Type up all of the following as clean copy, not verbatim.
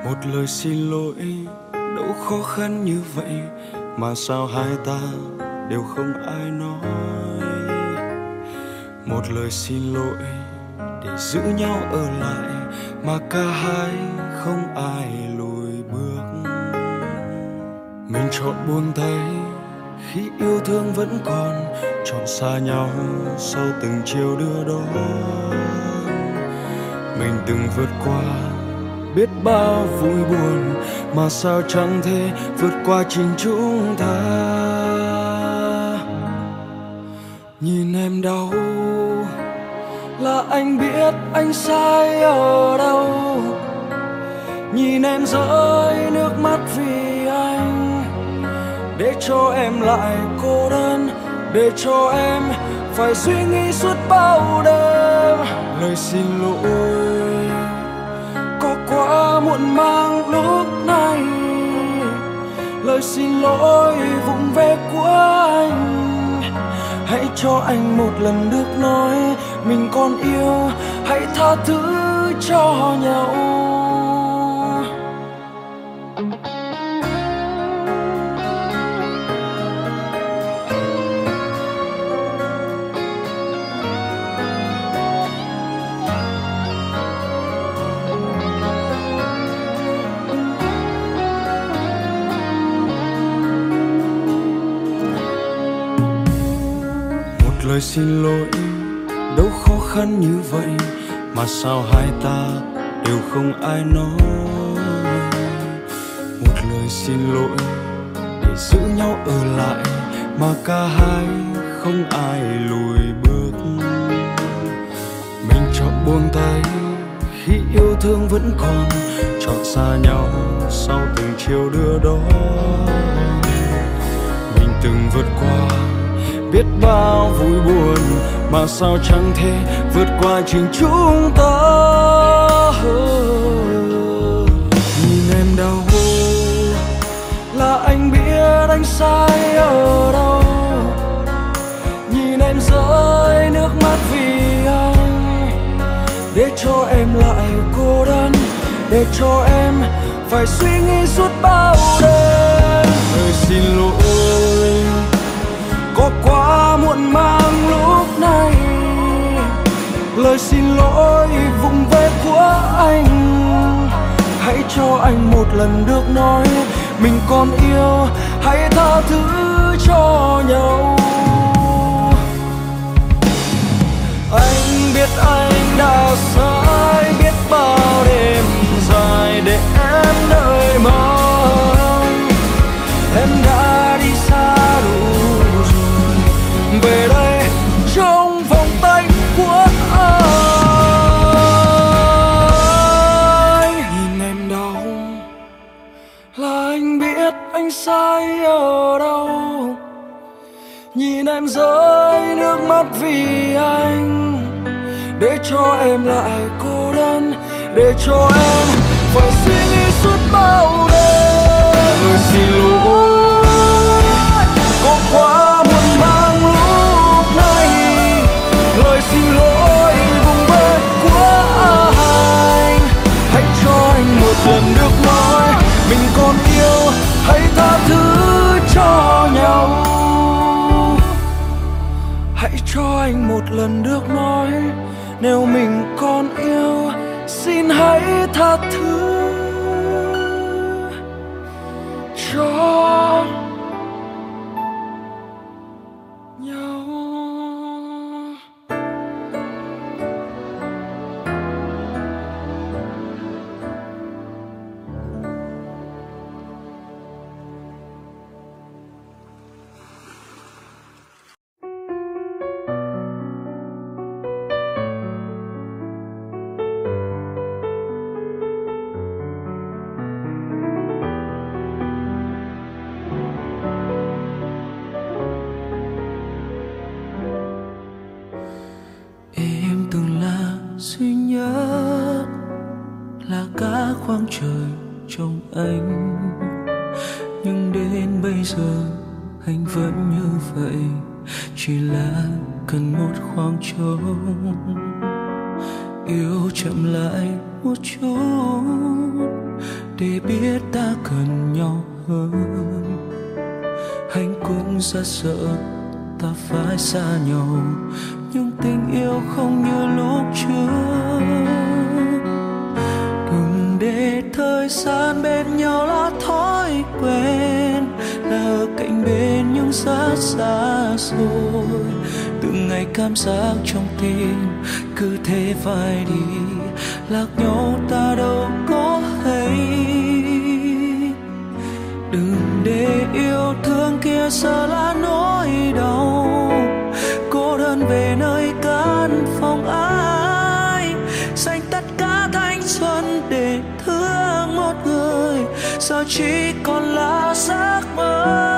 Một lời xin lỗi đâu khó khăn như vậy, mà sao hai ta đều không ai nói. Một lời xin lỗi để giữ nhau ở lại, mà cả hai không ai lùi bước. Mình chọn buông tay khi yêu thương vẫn còn, chọn xa nhau sau từng chiều đưa đón. Mình từng vượt qua biết bao vui buồn, mà sao chẳng thể vượt qua chính chúng ta. Nhìn em đau là anh biết anh sai ở đâu. Nhìn em rơi nước mắt vì anh, để cho em lại cô đơn, để cho em phải suy nghĩ suốt bao đêm. Lời xin lỗi có quá muộn màng lúc này, lời xin lỗi vụng về của anh. Hãy cho anh một lần được nói mình còn yêu, hãy tha thứ cho nhau. Lời xin lỗi đâu khó khăn như vậy, mà sao hai ta đều không ai nói. Một lời xin lỗi để giữ nhau ở lại, mà cả hai không ai lùi bước. Mình chọn buông tay khi yêu thương vẫn còn, chọn xa nhau sau từng chiều đưa đón. Mình từng vượt qua biết bao vui buồn, mà sao chẳng thể vượt qua chính chúng ta. Nhìn em đau là anh biết anh sai ở đâu. Nhìn em rơi nước mắt vì anh, để cho em lại cô đơn, để cho em phải suy nghĩ suốt bao đêm. Lời xin lỗi có quá muộn màng lúc này, lời xin lỗi vụng về của anh. Hãy cho anh một lần được nói mình còn yêu, hãy tha thứ cho nhau. Anh biết anh đã sai biết bao đêm dài để em đợi mong. Em đã đi xa đủ về đây trong vòng tay của anh. Nhìn em đau là anh biết anh sai ở đâu. Nhìn em rơi nước mắt vì anh, để cho em lại cô đơn, để cho em phải suy nghĩ suốt bao đêm. Lời xin lỗi có quá muộn màng lúc này, lời xin lỗi vùng về của anh. Hãy cho anh một lần được nói mình còn yêu, hãy tha thứ cho nhau. Hãy cho anh một lần được nói nếu mình còn yêu, xin hãy tha thứ cho nhau. duy nhất là cả khoảng trời trong anh, nhưng đến bây giờ anh vẫn như vậy, chỉ là cần một khoảng trống, yêu chậm lại một chút để biết ta cần nhau hơn. Anh cũng rất sợ ta phải xa nhau, nhưng tình yêu không như lúc trước. Đừng để thời gian bên nhau là thói quen, là ở cạnh bên nhưng rất xa xôi. Từng ngày cảm giác trong tim cứ thế phai đi, lạc nhau ta đâu có hay. Đừng để yêu thương kia giờ là nỗi đau, cô đơn về nơi căn phòng ai, dành tất cả thanh xuân để thương một người, giờ chỉ còn là giấc mơ.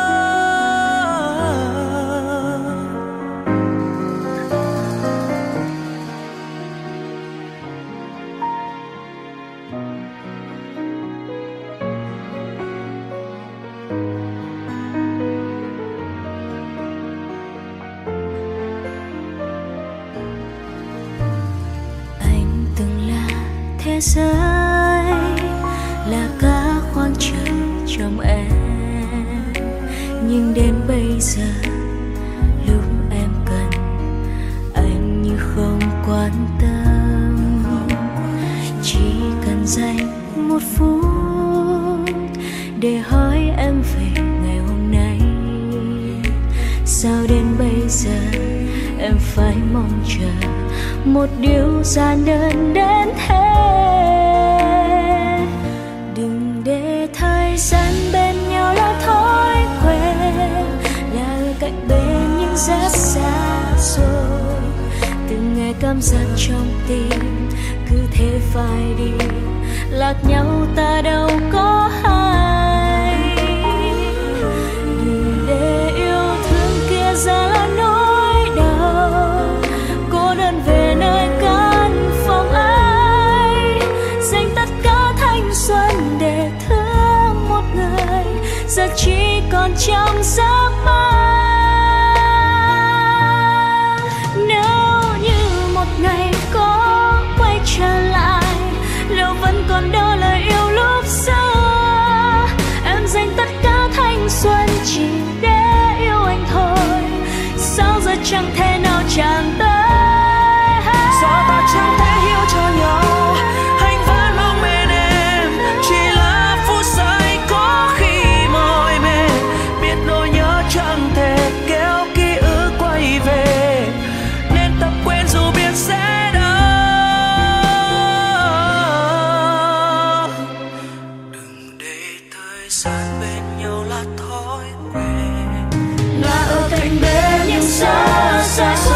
Thế giới là cả khoảng trời trong em, nhưng đến bây giờ lúc em cần anh như không quan tâm. Chỉ cần dành một phút để hỏi em về ngày hôm nay, sao đến bây giờ em phải mong chờ một điều giản đơn đến thế. Đừng để thời gian bên nhau là thói quen, là ở cạnh bên nhưng rất xa xôi. Từng ngày cảm giác trong tim cứ thế phai đi, lạc nhau ta đâu có hay. Đừng để yêu thương kia ra là nỗi đau, cô đơn về nơi căn phòng ai, dành tất cả thanh xuân để thương một người, giờ chỉ còn trong giấc mơ. Nếu như một ngày có quay trở lại, liệu vẫn còn đó lời yêu lúc xưa? Em dành tất cả thanh xuân chỉ để yêu anh thôi, sao giờ chẳng thể nào chạm tới? Sao ta chẳng thể hiểu cho nhau? Anh vẫn luôn bên em, chỉ là phút giây có khi mỏi mệt. Biết nỗi nhớ chẳng thể kéo ký ức quay về, nên tập quên dù biết sẽ đau. Đừng để thời gian bên nhau là thói quen, là ở cạnh bên nhưng xa xa xôi.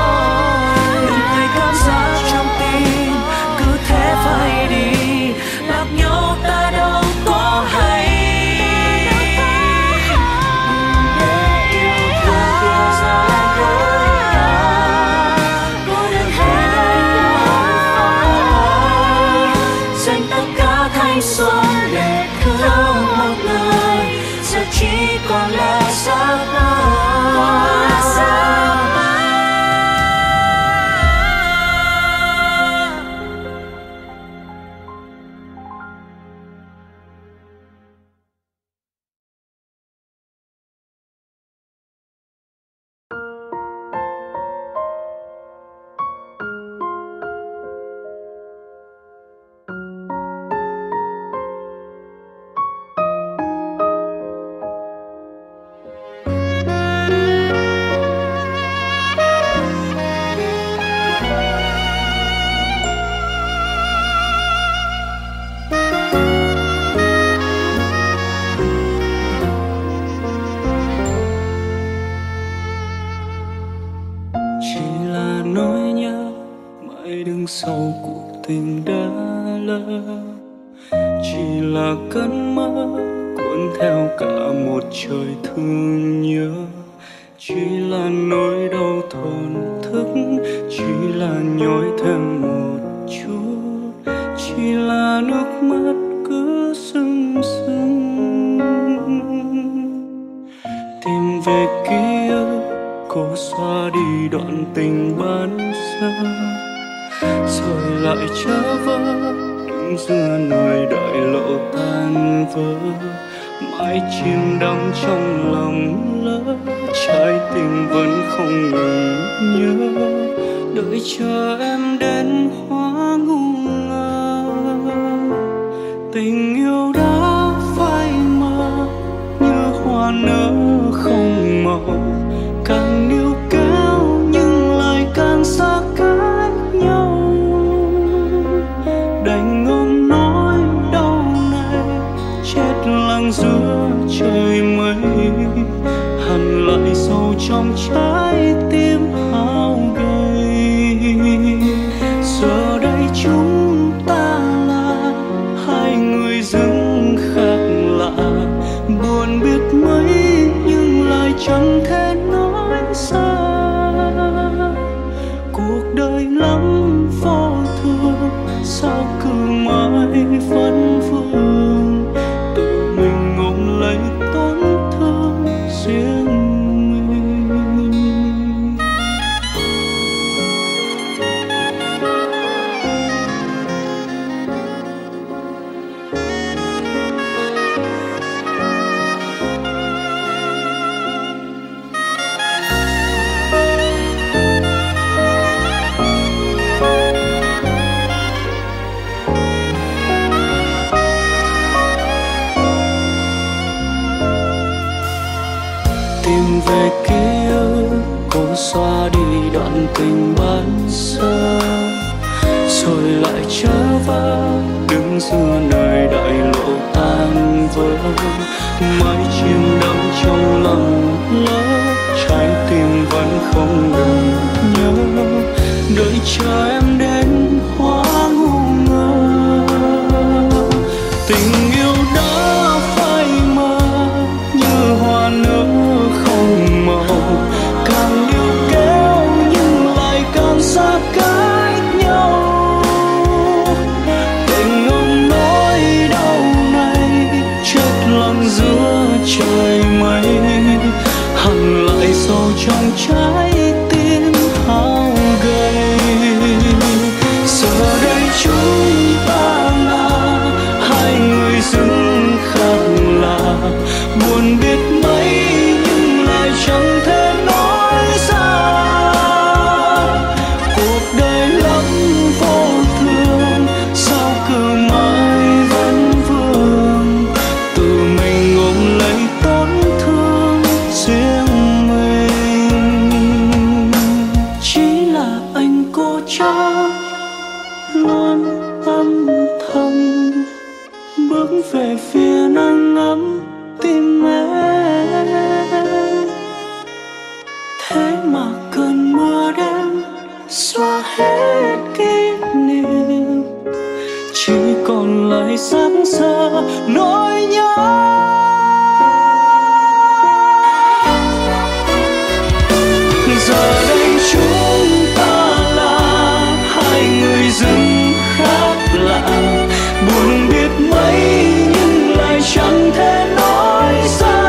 Phải đi, lạc nhau ta đâu có hay. Để yêu thương kia giờ là nỗi đau, cô đơn về nơi ai, dành tất cả thanh xuân để thương một người, giờ chỉ còn là giấc mơ. Sau cuộc tình đã lỡ, chỉ là cơn mơ cuốn theo cả một trời thương nhớ. Chỉ là nỗi đau thổn thức, chỉ là nhói thêm một chút, chỉ là nước mắt cứ sưng sưng. Tìm về ký ức, cố xóa đi đoạn tình ban sơ, rồi lại trở vỡ. Đừng đứng giữa nơi đợi lộ tan vỡ, mãi chìm đắm trong lòng lỡ, trái tim vẫn không ngừng nhớ, đợi chờ em đến hóa ngu ngơ. Tình yêu đã phai mờ như hoa nở không màu, càng níu kéo nhưng lại càng xa cách nhau. Đành ôm nỗi đau này chết lặng giữa trời mây, hằn lại sâu trong trái tim hao gầy. Giờ đây chúng ta là hai người dưng khác lạ, buồn biết mấy nhưng lại chẳng thể nói xa. Cuộc đời lắm vô thường, sao cứ mãi vấn vương, tự mình ôm lấy tổn thương riêng mình. Tìm về ký ức, cố xóa đi đoạn tình ban sơ, rồi lại trở về đứng giữa nơi đại lộ tan vỡ, mãi chìm đắm trong lòng lỡ, trái tim vẫn không ngừng nhớ, đợi chờ em đến hóa ngu ngơ. Tình yêu đã phai mờ như hoa nở không màu, càng níu kéo nhưng lại càng xa cách nhau. Tình ôm nỗi đau này chết lặng giữa trời mây, hằn lại sâu trong trái tim hao gầy. Giờ đây chúng ta là hai người dưng khác lạ, buồn biết mấy nhưng lại chẳng thể nói ra. Cuộc đời lắm vô thường, sao cứ mãi vẫn vương, tự mình ôm lấy tổn thương riêng mình. Chỉ là anh cố chấp luôn âm thầm bước về phía nắng ấm tim em, thế mà cơn mưa đêm xóa hết kỷ niệm, chỉ còn lại sáng giờ nỗi nhớ. Giờ đây chúng ta là hai người dưng khác lạ, buồn biết mấy nhưng lại chẳng thể nói ra.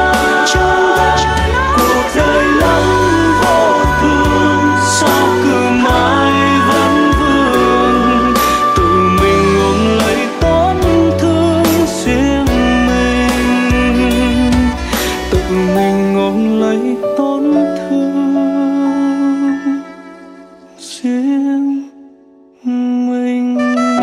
Cuộc đời lắm vô thường, sao cứ mãi vẫn vương, tự mình ôm lấy tổn thương riêng mình, tự mình ôm lấy tổn thương riêng mình.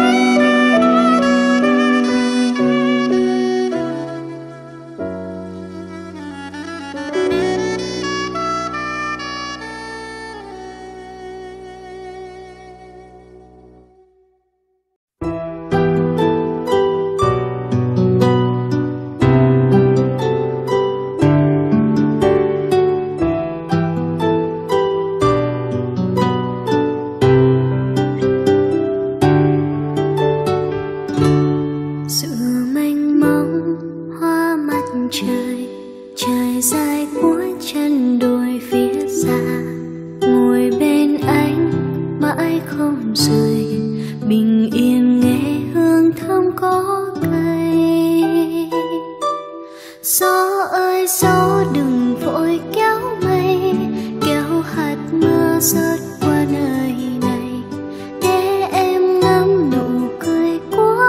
Sự mênh mông hoa mặt trời, trời dài cuối chân đồi phía xa, ngồi bên anh mãi không rời, bình yên nghe hương thơm có cây. Gió ơi gió đừng vội kéo mây, kéo hạt mưa rớt qua nơi này, để em ngắm nụ cười của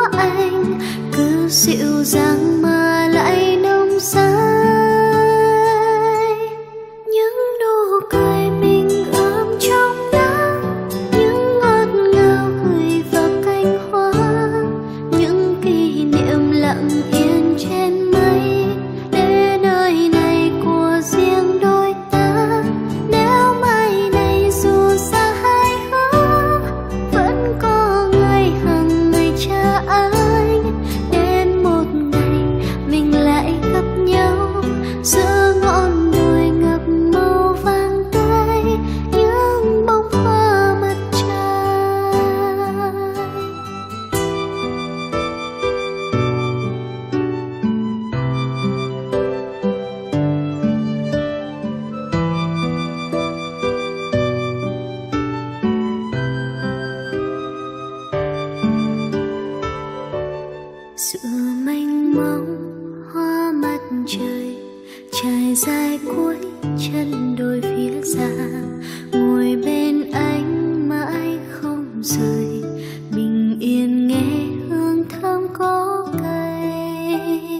rời, bình yên nghe hương thơm có cây.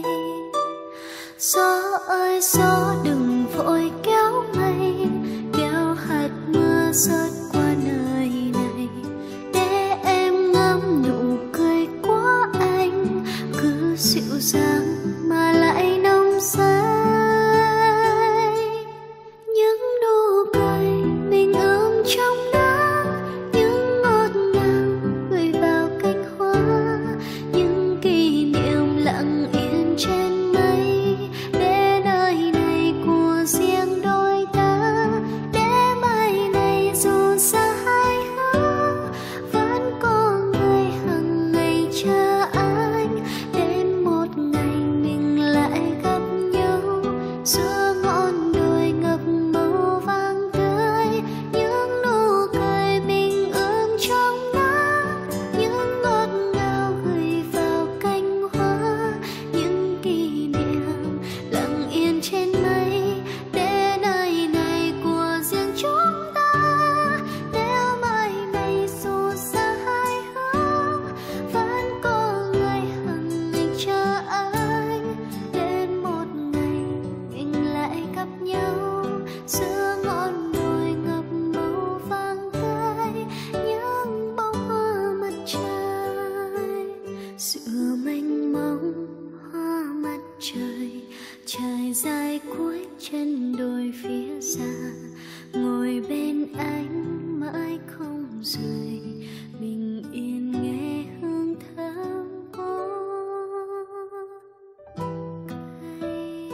Gió ơi gió đừng vội kéo mây, kéo hạt mưa rơi qua nơi này, để em ngắm nụ cười của anh, cứ dịu dàng mà lại nồng say. Những nụ cười mình ươm trong nắng, những ngọt ngào gửi vào cánh hoa, những kỷ niệm lặng yên trên mây, để nơi này của riêng đôi ta, để mai này dù xa hay hữu vẫn có người hằng ngày chờ anh, đến một ngày mình lại gặp nhau giữa ngọn đồi ngập màu vàng tươi. Những nụ cười mình ươm trong nắng, những ngọt ngào gửi vào cánh hoa, những kỷ niệm lặng yên trên mây, để nơi này của riêng chúng ta, nếu mai này dù xa hay hữu vẫn có người hằng ngày chờ anh, đến một ngày mình lại gặp nhau giữa ngọn đồi ngập màu vàng tươi. Những bông hoa mặt trời giữa mênh mông hoa mặt trời, trải dài cuối chân đồi phía xa, ngồi bên anh mãi không rời, bình yên nghe hương thơm có cây.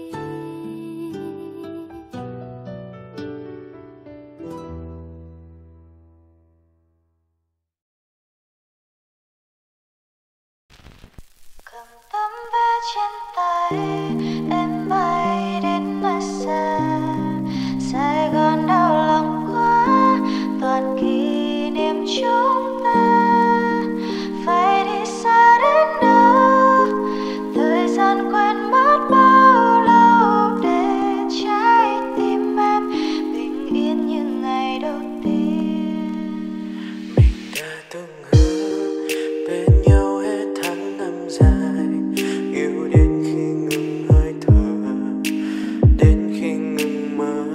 Cầm tấm vé trên tay, em bay đến nơi xa. Sài Gòn đau lòng quá, toàn kỷ niệm chúng ta. Phải đi xa đến đâu, thời gian quên mất bao lâu, để trái tim em bình yên như ngày đầu tiên. Mình đã từng hứa bên nhau hết tháng năm dài, yêu đến khi ngừng hơi thở, đến khi ngừng mơ.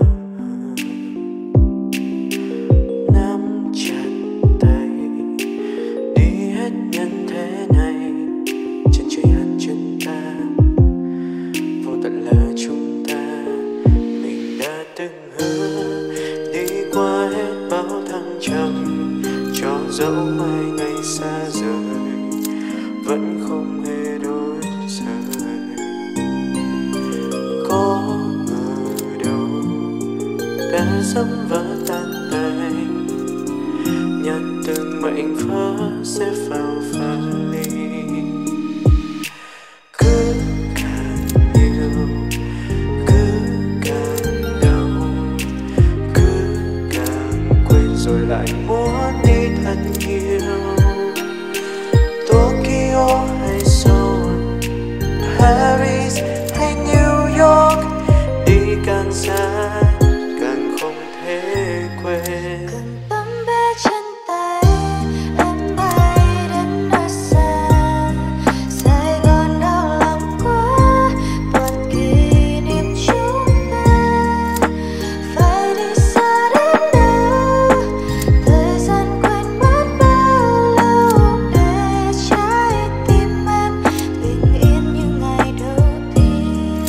Nắm chặt tay đi hết nhân thế này, chân trời hạt chân ta, vô tận là chúng ta. Mình đã từng hứa đi qua hết bao thăng trầm, cho dẫu mai ngày xa rời vẫn không hề đổi rời. Có ở đâu đã dẫm vỡ tan tành, nhận từng mệnh vỡ sẽ vào vali. Cứ càng yêu, cứ càng đau, cứ càng quên rồi lại muốn đi thật nhiều. Tokyo hay Seoul, Paris hay New York, đi càng xa càng không thể quên. Cầm tấm vé trên tay, em bay đến nơi xa. Sài Gòn đau lòng quá, toàn kỷ niệm chúng ta. Phải đi xa đến đâu, thời gian quên mất bao lâu, để trái tim em bình yên như ngày đầu tiên.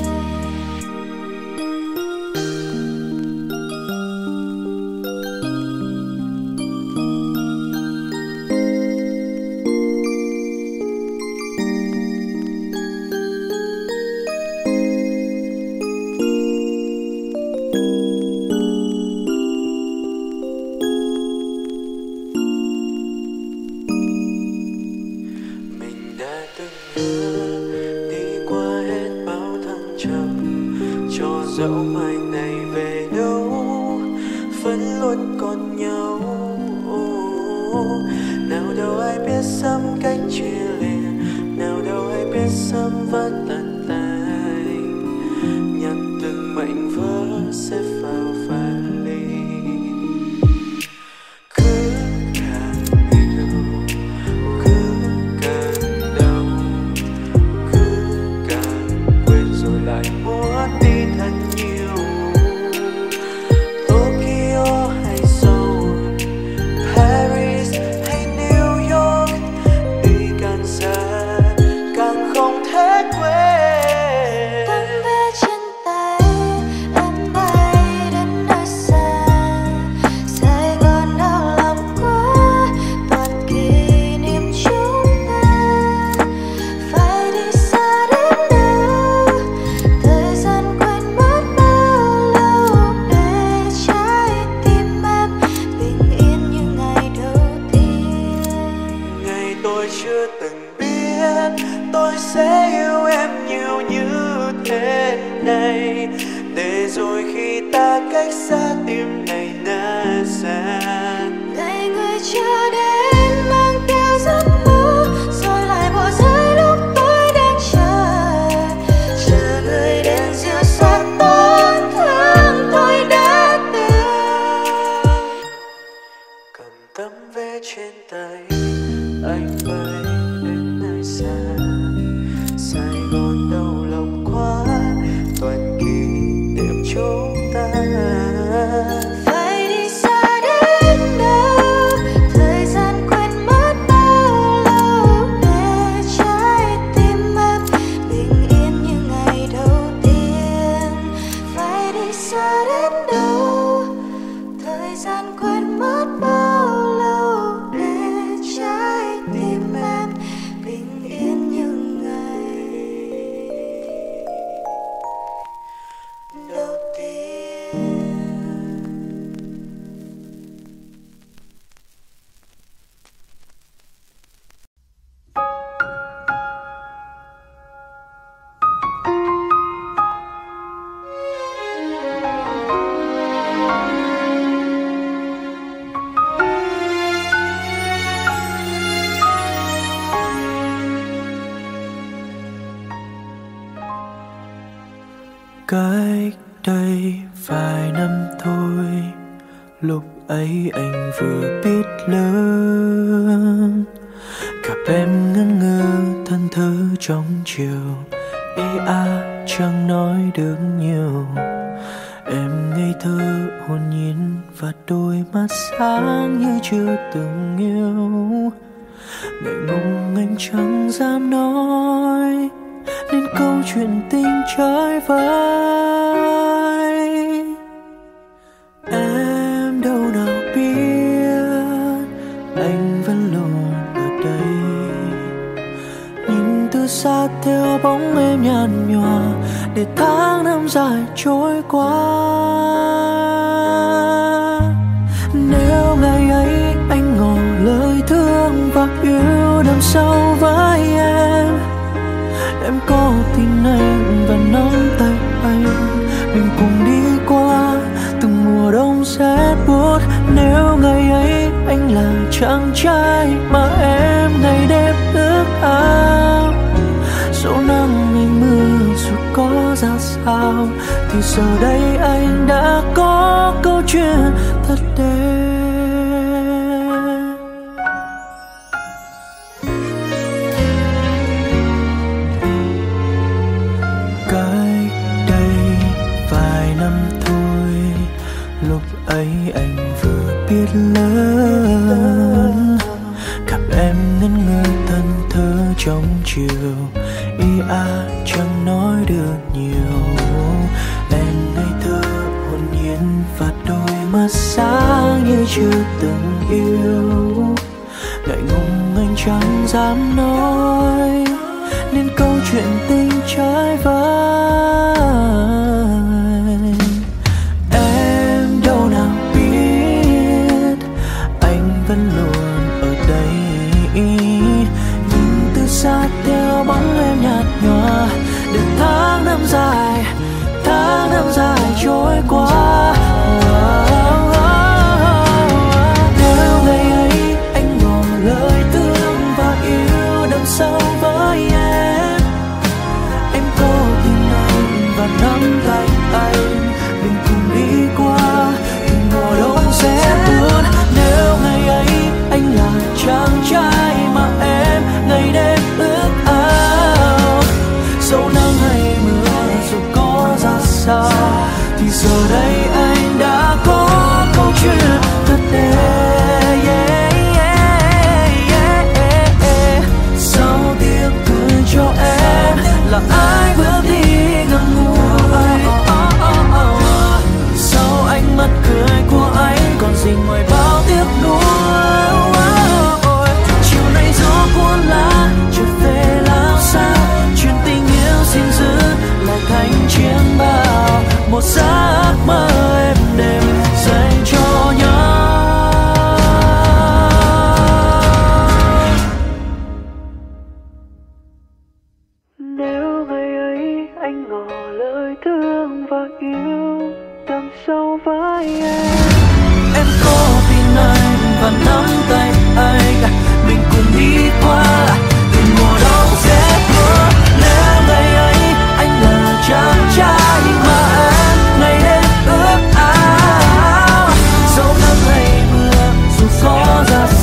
Mình đã từng hứa đi qua hết bao thăng trầm, cho dẫu mai này về đâu vẫn luôn còn nhau. Nào đâu ai biết sớm cách chia lìa, nào đâu ai biết sớm vẫn tàn tành, nhận từng mảnh vỡ sẽ vào vali. Cứ càng tấm vé trên tay, anh bay đến nơi xa. Sài Gòn đau lòng quá, toàn kỷ niệm chúng ta. Phải đi xa đến đâu, thời gian quên mất bao lâu, để trái tim em bình yên như ngày đầu tiên. Phải đi xa đến đâu, thời gian quên mất bao lâu, để trái tim em bình yên như ngày đầu tiên. Cách đây vài năm thôi, lúc ấy anh vừa biết lớn. Gặp em ngẩn ngơ thân thơ trong chiều, ê chẳng nói được nhiều. Em ngây thơ hồn nhiên và đôi mắt sáng như chưa từng yêu. Ngại ngùng anh chẳng dám nói nên câu chuyện tình trái vai. Em đâu nào biết anh vẫn luôn ở đây, nhìn từ xa theo bóng em nhàn nhòa để tháng năm dài trôi qua. Nếu ngày ấy anh ngỏ lời thương và yêu đậm sâu với em có tin anh và nắm tay anh, mình cùng đi qua từng mùa đông rét buốt. Nếu ngày ấy anh là chàng trai mà em ngày đêm ước ao, dẫu nắng ngày mưa dù có ra sao, thì giờ đây anh đã có câu chuyện thật đẹp. Ấy anh vừa biết lớn, gặp em ngẩn ngơ thân thơ trong chiều, ý chẳng nói được nhiều. Em ngây thơ hồn nhiên và đôi mắt sáng như chưa từng yêu. Ngại ngùng anh chẳng dám nói nên câu chuyện tình trái vai. Vẫn luôn ở đây, nhìn từ xa theo bóng em nhạt nhòa để tháng năm dài trôi qua. Nếu ngày ấy anh ngỏ lời thương và yêu đậm sâu với em có tin anh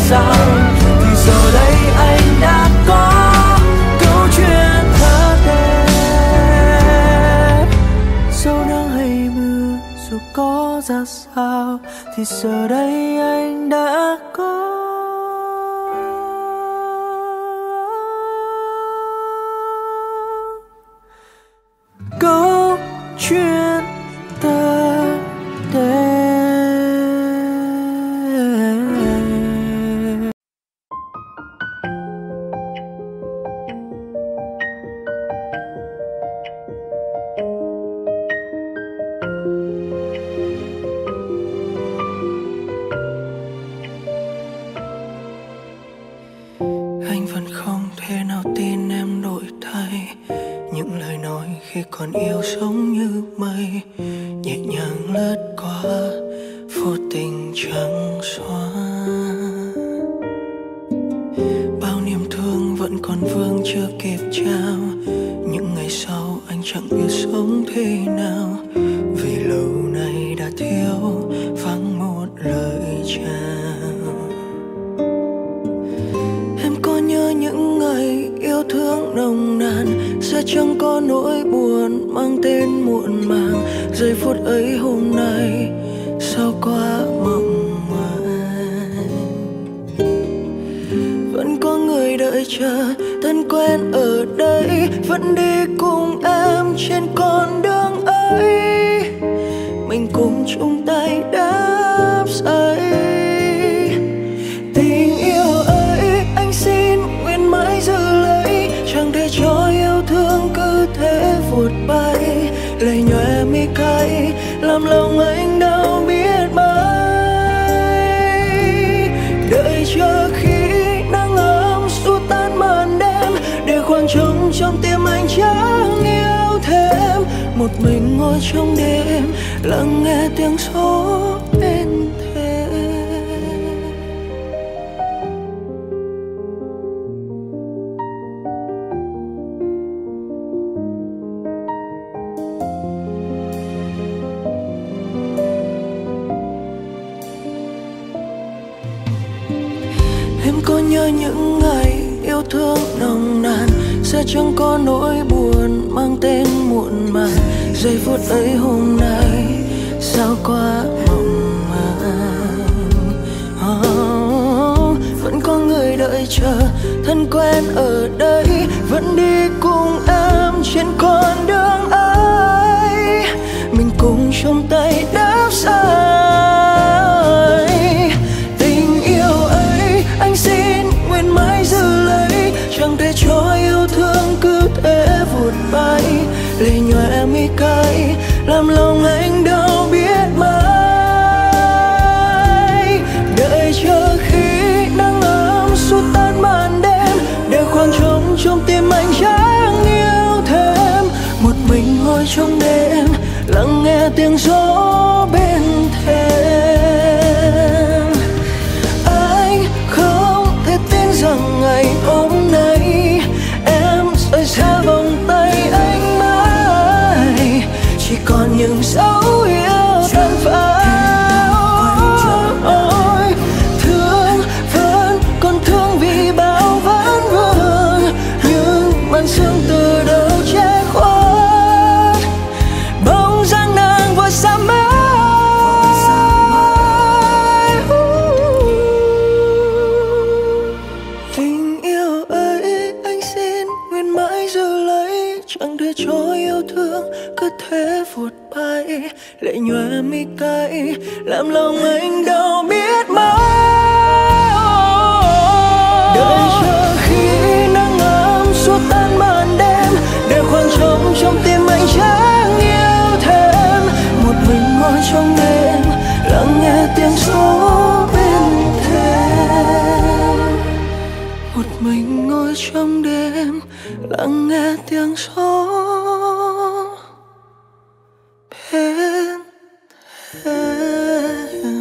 sao thì giờ đây anh đã có câu chuyện thật đẹp. Dẫu nắng hay mưa dù có ra sao thì giờ đây anh đã có câu chuyện thật đẹp. Anh vẫn không thể nào tin em đổi thay. Những lời nói khi còn yêu giống như mây, nhẹ nhàng lướt qua vô tình chẳng xóa. Bao niềm thương vẫn còn vương chưa kịp trao. Những ngày sau anh chẳng biết sống thế nào, vì lâu nay đã thiếu vắng một lời chào. Em có nhớ những ngày yêu thương nồng nàn, sẽ chẳng có nỗi buồn mang tên muộn màng. Giây phút ấy hôm nay sao quá mộng màng. Vẫn có người đợi chờ thân quen ở đây, vẫn đi cùng em trên con đường ấy. Mình cùng chung tay đắp xây tình yêu ấy. Anh xin nguyện mãi giữ lấy, chẳng để cho yêu thương cứ thế vụt bay. Lời nhòe mi cay làm lòng anh đau biết mấy. Đợi chờ khi nắng ấm xua tan màn đêm, để khoảng trống trong tim anh chẳng yêu thêm. Một mình ngồi trong đêm lắng nghe tiếng gió bên thềm. Em có nhớ những ngày yêu thương nồng nàn, sẽ chẳng có nỗi buồn mang tên muộn màng. Giây phút ấy hôm nay sao quá mộng màng. Vẫn có người đợi chờ thân quen ở đây, vẫn đi cùng em trên con đường ấy. Mình cùng trong tay đắp xây tình yêu ấy. Anh xin nguyện mãi giữ lấy, chẳng để cho yêu thương cứ thế vụt bay. Lệ nhòe mi cay làm lòng anh đau biết mấy. Đợi chờ khi nắng ấm xua tan màn đêm, để khoảng trống trong tim anh chẳng yêu thêm. Một mình ngồi trong đêm lắng nghe tiếng gió bên thềm. Anh không thể tin rằng ngày hôm nay em rời xa vòng tay anh mãi. Chỉ còn những dấu yêu tan phai. Thương vẫn còn thương vì bao vấn vương, nhưng màn sương từ đâu che khuất bóng dáng nàng vừa xa mãi. Tình yêu ấy anh xin nguyện mãi giữ lấy, chẳng để cho yêu thương cứ thế vụt bay. Lệ nhòe mi cay làm lòng anh đau biết mấy. Đợi chờ khi nắng ấm xua tan màn đêm, để khoảng trống trong tim anh chẳng yêu thêm. Một mình ngồi trong đêm lắng nghe tiếng gió bên thềm. Một mình ngồi trong đêm lắng nghe tiếng gió bên thềm.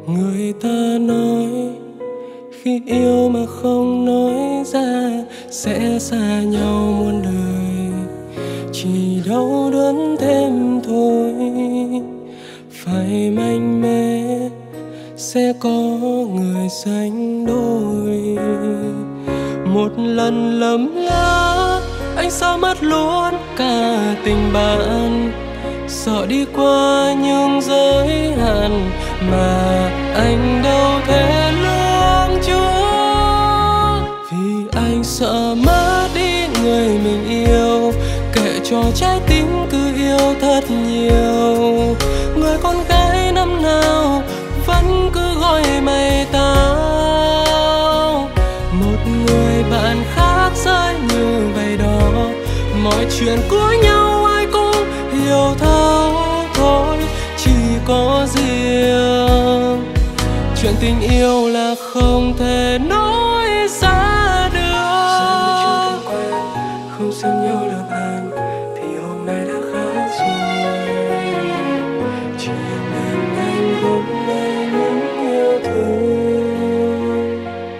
Người ta nói khi yêu mà không nói ra sẽ xa nhau muôn đời, chỉ đau đớn thêm thôi. Phải mạnh mẽ sẽ có người sánh đôi. Một lần lầm lỡ anh sao mất luôn cả tình bạn, sợ đi qua những giới hạn mà anh đâu thể lường trước. Vì anh sợ mất đi người mình yêu, kệ cho trái tim cứ yêu thật nhiều. Người con gái năm nào vẫn cứ gọi mày tao, một người bạn khác rơi như vậy đó. Mọi chuyện của nhau ai cũng hiểu thấu thôi, chỉ có riêng chuyện tình yêu là không thể nói ra được. Giờ chưa quen, không xem nhau được anh thì hôm nay đã khác rồi. Chỉ mình anh hôm nay muốn yêu thương.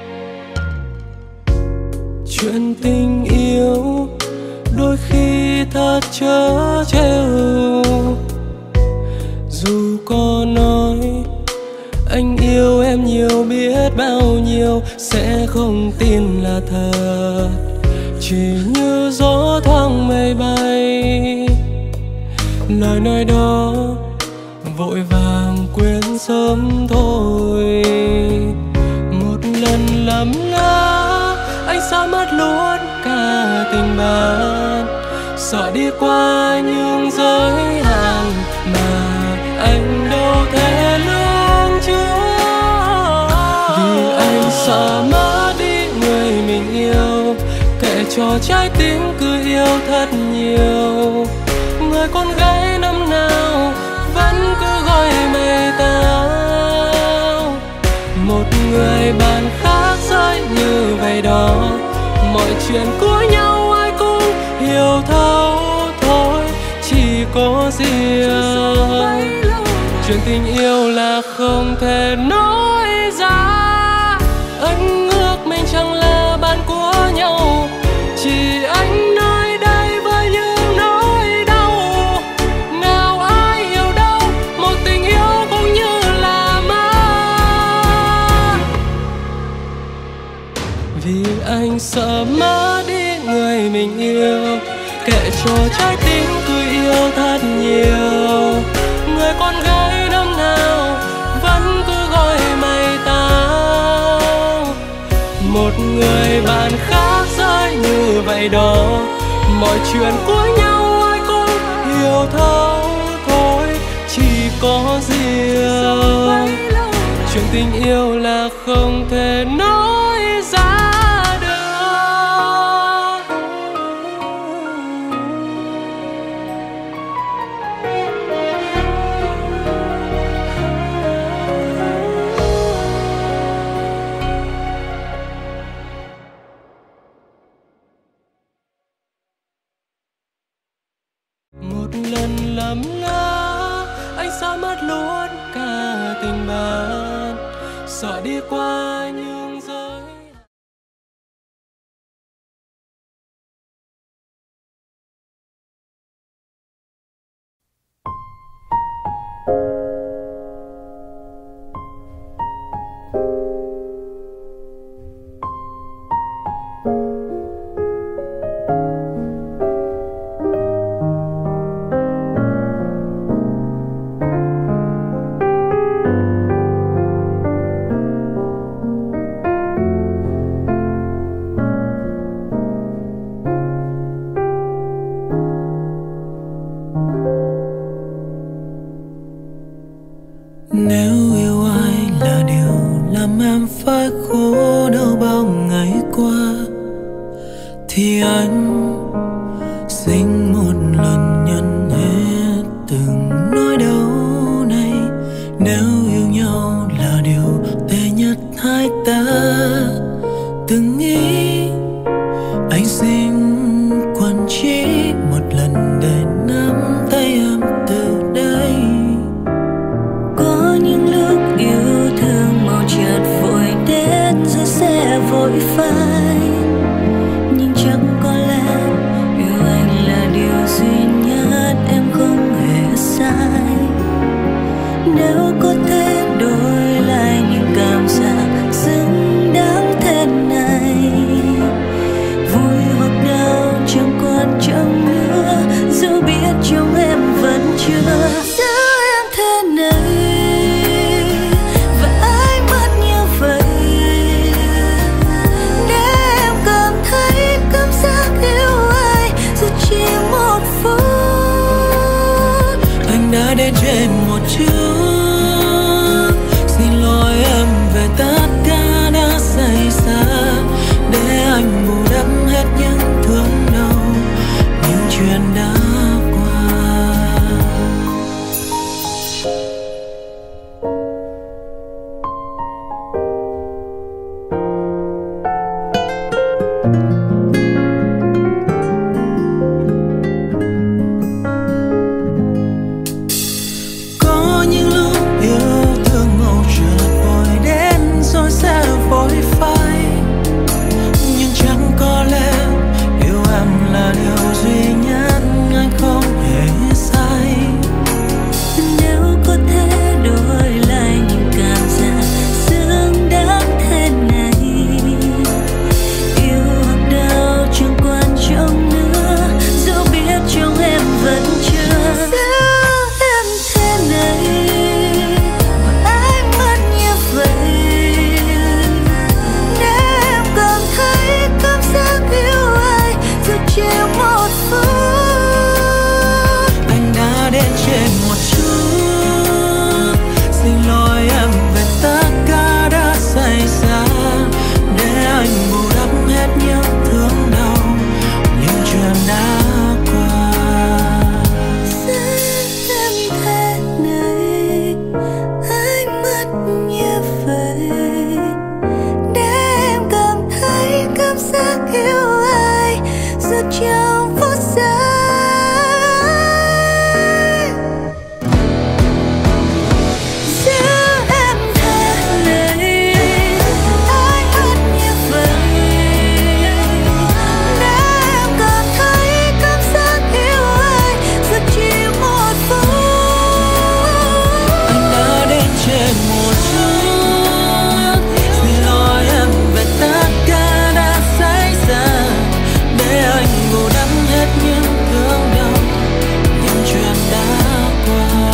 Chuyện tình yêu đôi khi thật trớ trêu, dù có nói anh yêu em nhiều biết bao nhiêu sẽ không tin là thật. Chỉ như gió thoáng mây bay, lời nói đó vội vàng quên sớm thôi. Một lần lầm lỡ anh sao mất luôn cả tình bạn, sợ đi qua những giới hạn mà anh đâu thể lường trước. Vì anh sợ mất đi người mình yêu, kệ cho trái tim cứ yêu thật nhiều. Người con gái năm nào vẫn cứ gọi mày tao, một người bạn khác rơi như vậy đó. Mọi chuyện của nhau ai cũng hiểu thấu thôi, chỉ có riêng chuyện tình yêu là không thể nói ra. Anh ước mình chẳng là bạn của nhau, chỉ anh nơi đây với những nỗi đau. Nào ai hiểu đâu một tình yêu cũng như là mơ. Vì anh sợ mất đi người mình yêu, kệ cho trái tim cứ yêu thật nhiều. Người con gái năm nào vẫn cứ gọi mày tao, một người bạn khác rơi như vậy đó. Mọi chuyện của nhau ai cũng hiểu thấu thôi, chỉ có riêng chuyện tình yêu là không thể nói ra. Một lần lầm lỡ anh sao mất luôn cả tình bạn, sợ đi qua những giới. Nếu yêu ai là điều làm em phải khổ đau bao ngày qua, thì anh xin một lần nhận hết từng nỗi đau này. Nếu yêu nhau là điều tệ nhất hai ta từng nghĩ, anh xin quên chỉ một lần để nắm tay em từ đây. Có những lúc yêu phôi phai, nhưng chắc có lẽ yêu anh là điều duy nhất em không hề sai. Nếu có thể đổi lại những cảm giác xứng đáng thế này, vui hoặc đau chẳng quan trọng nữa, dẫu biết trong em vẫn chưa giữ em thế này và anh mất như vậy. Để em cảm thấy cảm giác yêu ai dù chỉ một phút. Anh đã đến trên một chút, xin lỗi em về tất cả đã xảy ra, để anh bù đắp hết những thương đau, những chuyện đã qua. Có những lúc yêu thương màu chợt vội đến rồi sẽ vội phai, nhưng chẳng có lẽ yêu em là điều duy nhất anh không hề sai. Nếu có thể đổi lại những cảm giác xứng đáng thế này, yêu hoặc đau chẳng quan trọng nữa, dẫu biết trong em vẫn chưa giữ em thế này và anh mất như vậy. Để em cảm thấy cảm giác yêu ai dù chỉ một phút. Anh đã đến trên một chút, xin lỗi em về tất cả đã xảy ra, để anh bù đắp hết những thương đau, những chuyện đã qua. Giữ em thế này, anh mất như vậy. Để em cảm thấy cảm giác yêu ai dù trong phút giây. Giữ em thế này, anh mất như vậy. Để em cảm thấy cảm giác yêu ai dù chỉ một phút. Anh đã đến trên một chút, xin lỗi em về tất cả đã xảy ra, để anh bù đắp hết những thương đau, những chuyện đã qua.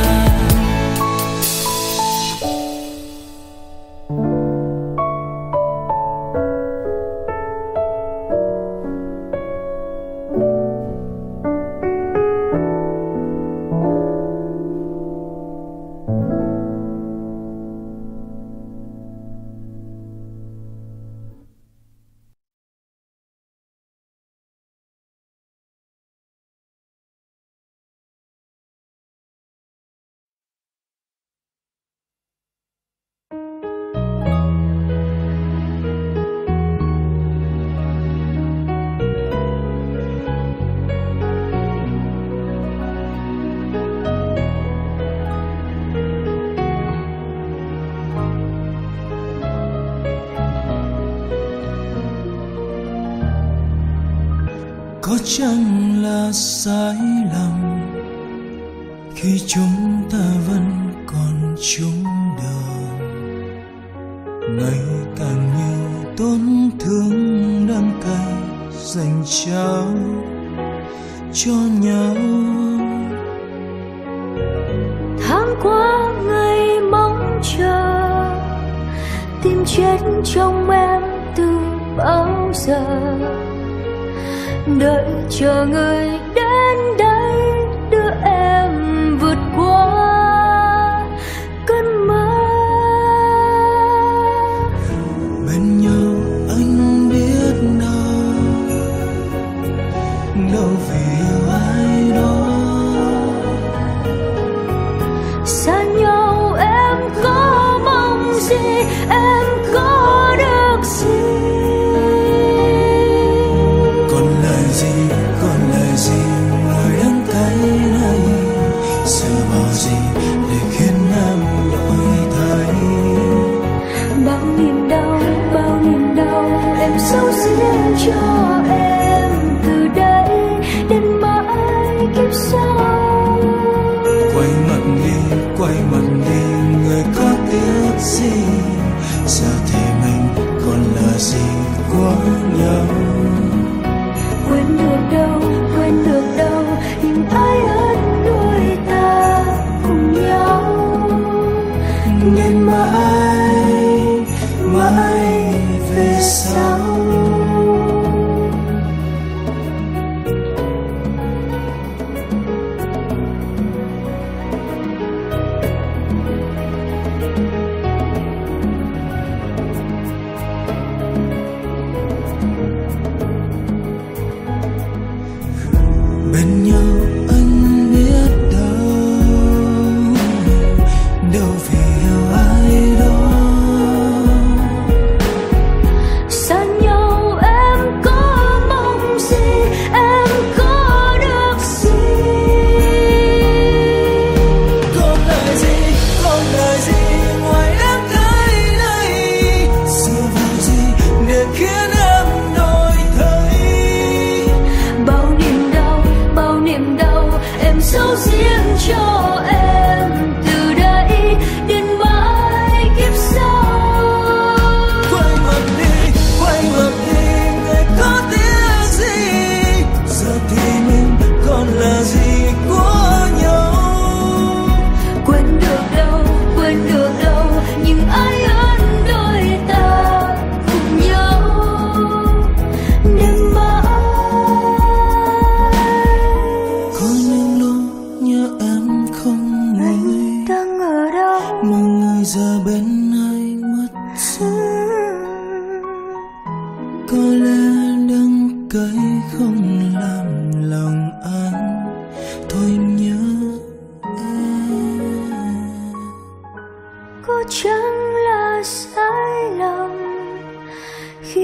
Có chăng là sai lầm khi chúng ta vẫn còn chung đường, ngày càng nhiều tổn thương đắng cay dành trao cho nhau. Tháng qua ngày mong chờ, tim chết trong em từ bao giờ. Đợi chờ người đến đây đưa em vượt qua cơn mơ. Bên nhau anh biết đâu vì yêu ai đó. Xa nhau em có mong gì, em có được gì? Còn lời gì người đắng cay này, sự bảo gì để khiến em đổi thay. Bao niềm đau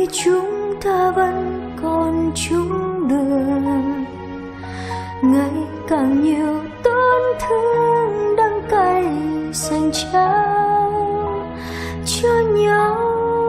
chúng ta vẫn còn chung đường, ngày càng nhiều tổn thương đắng cay dành trao cho nhau.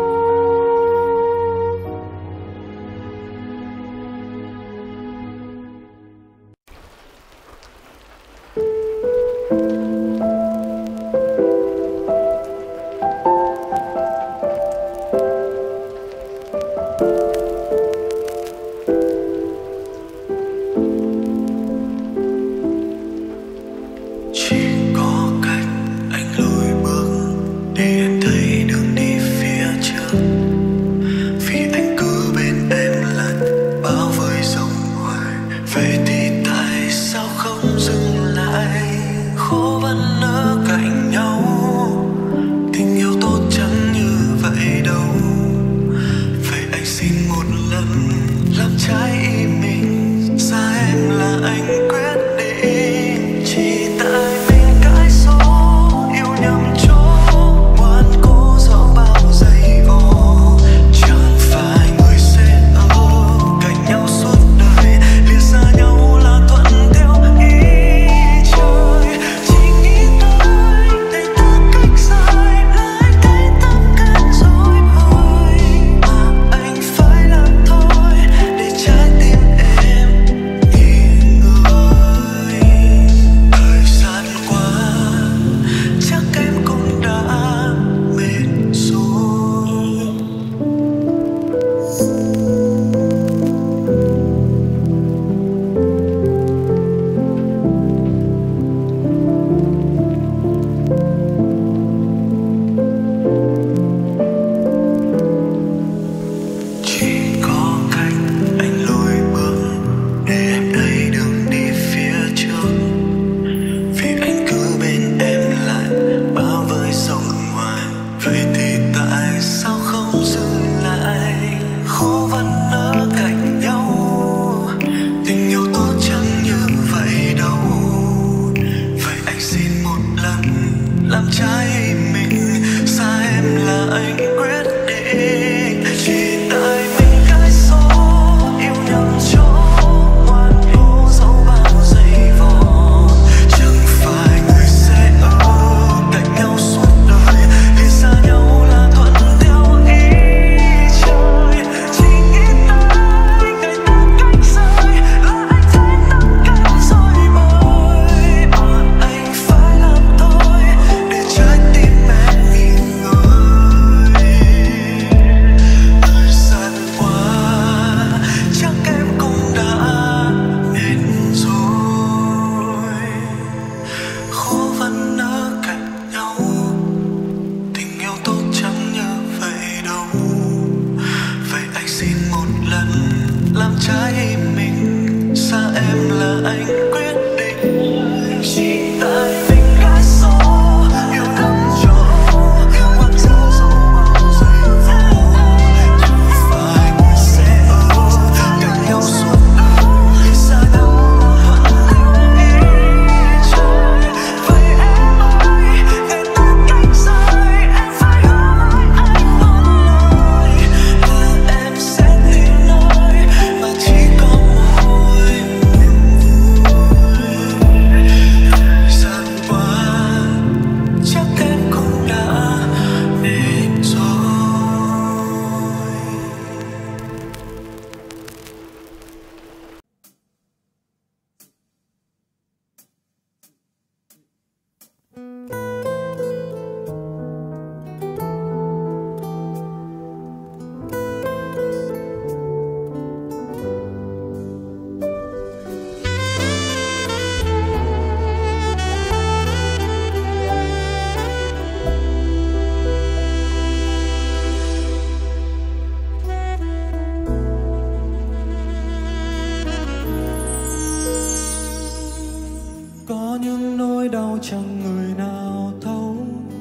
chẳng người nào thấu.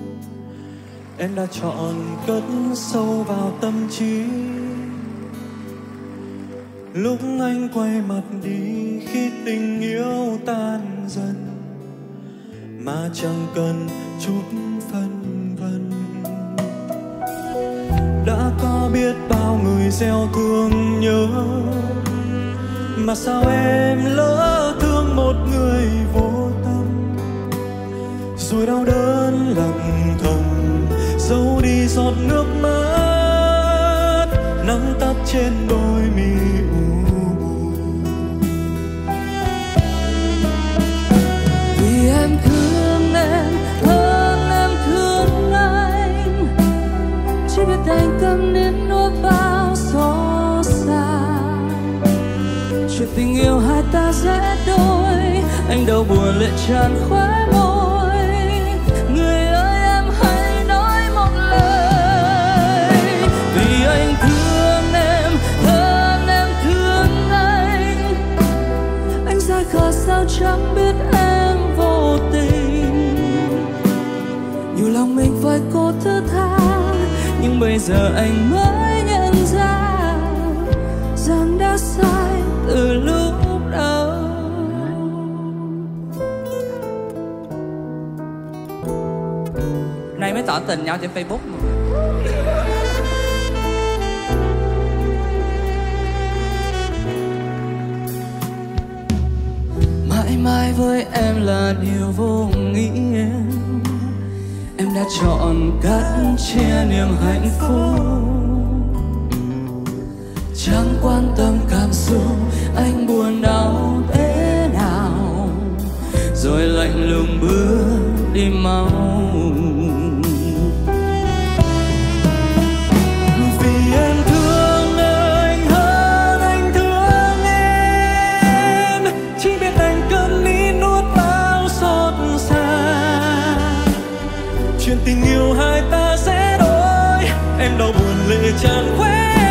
Em đã chọn cất sâu vào tâm trí. Lúc anh quay mặt đi khi tình yêu tan dần, mà chẳng cần chút phân vân. Đã có biết bao người gieo thương nhớ. Mà sao em lỡ thương một người vô tâm, rồi đau đớn lặng thầm giấu đi giọt nước mắt, nắng tắt trên đôi mi u buồn. Vì em thương em hơn em thương anh, chỉ biết anh cầm nín nỗi bao xót xa. Chuyện tình yêu hai ta rẽ đôi, anh đau buồn lệ tràn khóe môi. Người ơi em hãy nói một lời, vì anh thương em hơn em thương anh. Anh dài khờ sao chẳng biết em vô tình, nhiều lòng mình phải cố thứ tha, nhưng bây giờ anh mới nhận ra rằng đã sai từ lúc đầu. Nay mới tỏ tình nhau trên Facebook mà. Mãi mãi với em là điều vô nghĩa, em đã chọn cách chia niềm hạnh phúc. Chẳng quan tâm cảm xúc anh buồn đau thế nào, rồi lạnh lùng bước đi mau. Vì em thương anh hơn anh thương em, chỉ biết anh câm nín nuốt bao xót xa. Chuyện tình yêu hai ta sẽ đôi, em đau buồn lệ tràn khóe.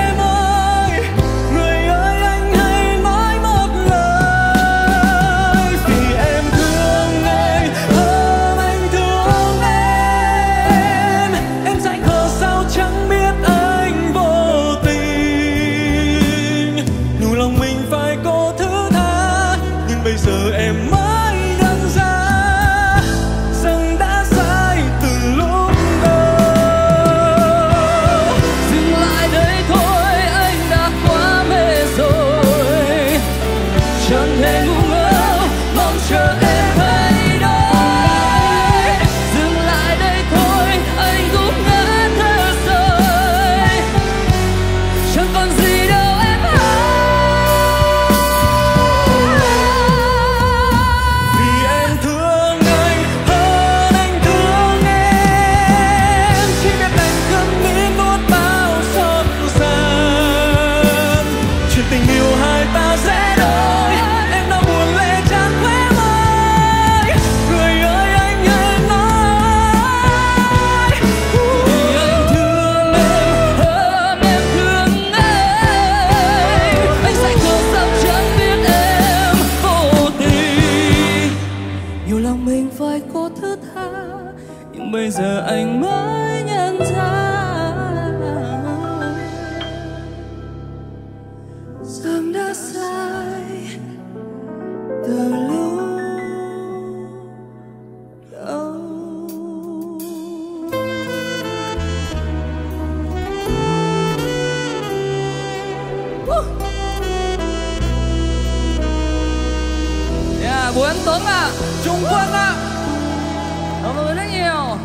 Bây giờ anh mới nhận ra rằng đã sai từ lúc đầu. Yeah, Bùi Anh Tuấn ạ, Trung Quân ạ, cảm ơn rất nhiều.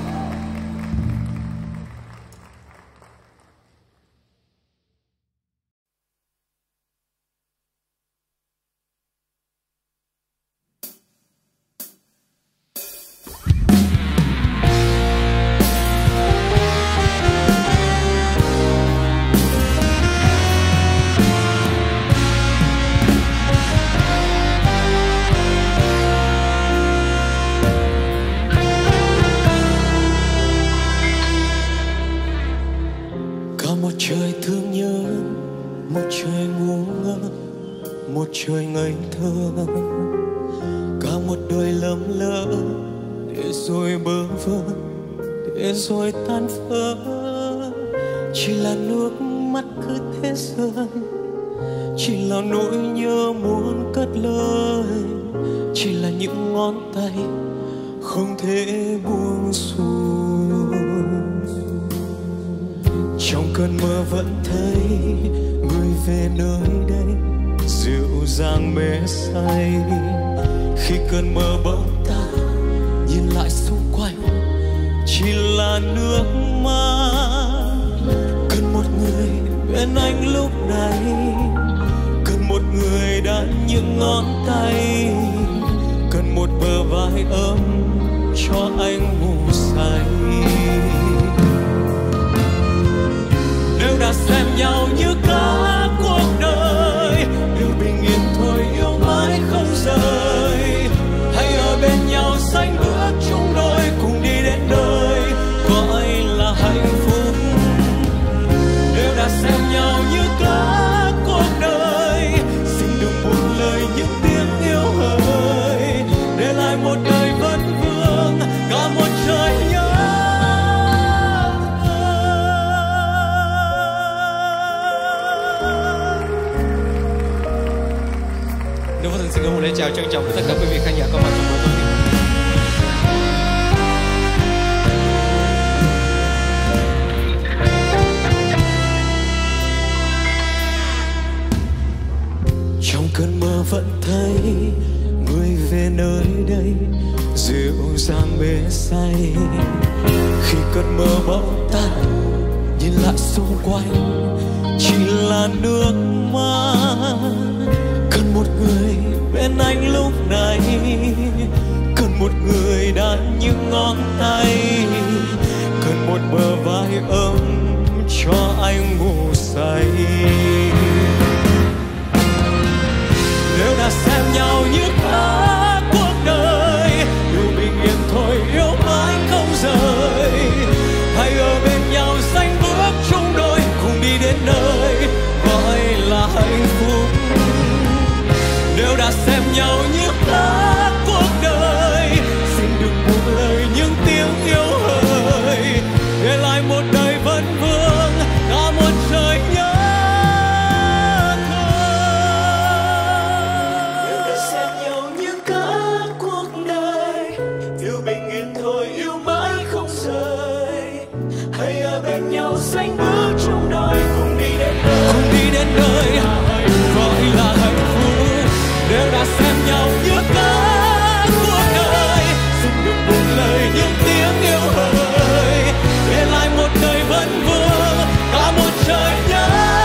Trời thương nhớ, một trời ngu ngơ, một trời ngây thơ, cả một đời lầm lỡ, để rồi bơ vơ, để rồi tan vỡ. Chỉ là nước mắt cứ thế rơi, chỉ là nỗi nhớ muốn cất lời, chỉ là những ngón tay không thể buông xuôi. Trong cơn mơ vẫn thấy người về nơi đây, dịu dàng mê say. Khi cơn mơ bỗng tan, nhìn lại xung quanh chỉ là nước mắt. Cần một người bên anh lúc này, cần một người đan những ngón tay, cần một bờ vai ấm cho anh ngủ say. Nếu đã xem nhau như cả cuộc đời, yêu bình yên thôi, yêu mãi không rời. Hãy ở bên nhau sánh bước chung đôi, cùng đi đến nơi gọi là hạnh phúc. Nếu đã xem nhau như cả cuộc đời, xin đừng buông lời những tiếng yêu hời, để lại một đời vấn vương cả một trời nhớ. Nếu Thanh xin có một lời chào trân trọng của tất cả quý vị khán giả có mặt trong buổi tối ngày hôm nay. Trong cơn mơ vẫn thấy người về nơi đây, dịu dàng mê say. Khi cơn mơ bỗng tan, nhìn lại xung quanh chỉ là nước mắt. Cần một người bên anh lúc này, cần một người đan những ngón tay, cần một bờ vai ấm cho anh ngủ say. Nếu đã xem nhau như cả cuộc đời, yêu bình yên thôi, yêu mãi không rời. Hãy ở bên nhau sánh bước chung đôi, cùng đi đến nơi gọi là hạnh phúc. Nếu đã xem nhau như cả cuộc đời, xin đừng buông lời những tiếng yêu hời, để lại một đời vấn vương cả một trời nhớ. Nếu đã xem nhau như cả cuộc đời, yêu bình yên thôi, yêu mãi không rời. Hãy ở bên nhau sánh bước chung đôi, cùng đi đến nơi gọi là hạnh phúc. Nếu đã xem nhau như cả cuộc đời, xin đừng buông lời những tiếng yêu hời, để lại một đời vấn vương cả một trời nhớ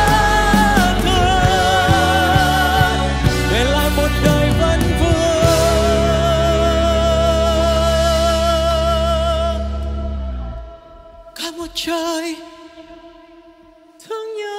thương, để lại một đời vấn vương cả một trời thương nhớ.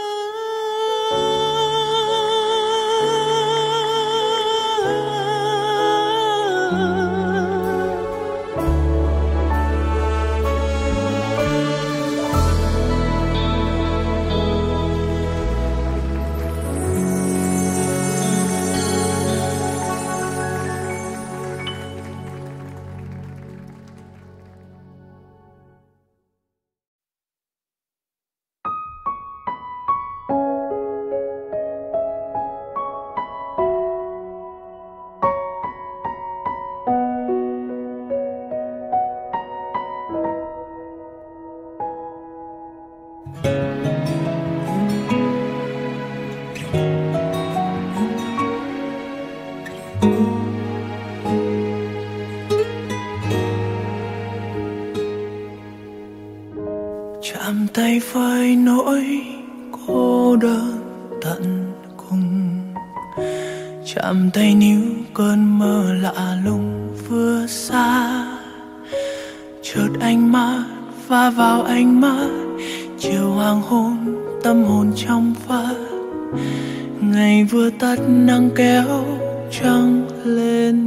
Chạm tay với nỗi cô đơn tận cùng, chạm tay níu cơn mơ lạ lùng vừa xa. Chợt ánh mắt va vào ánh mắt, chiều hoàng hôn tâm hồn trong vắt. Ngày vừa tắt nắng kéo trăng lên,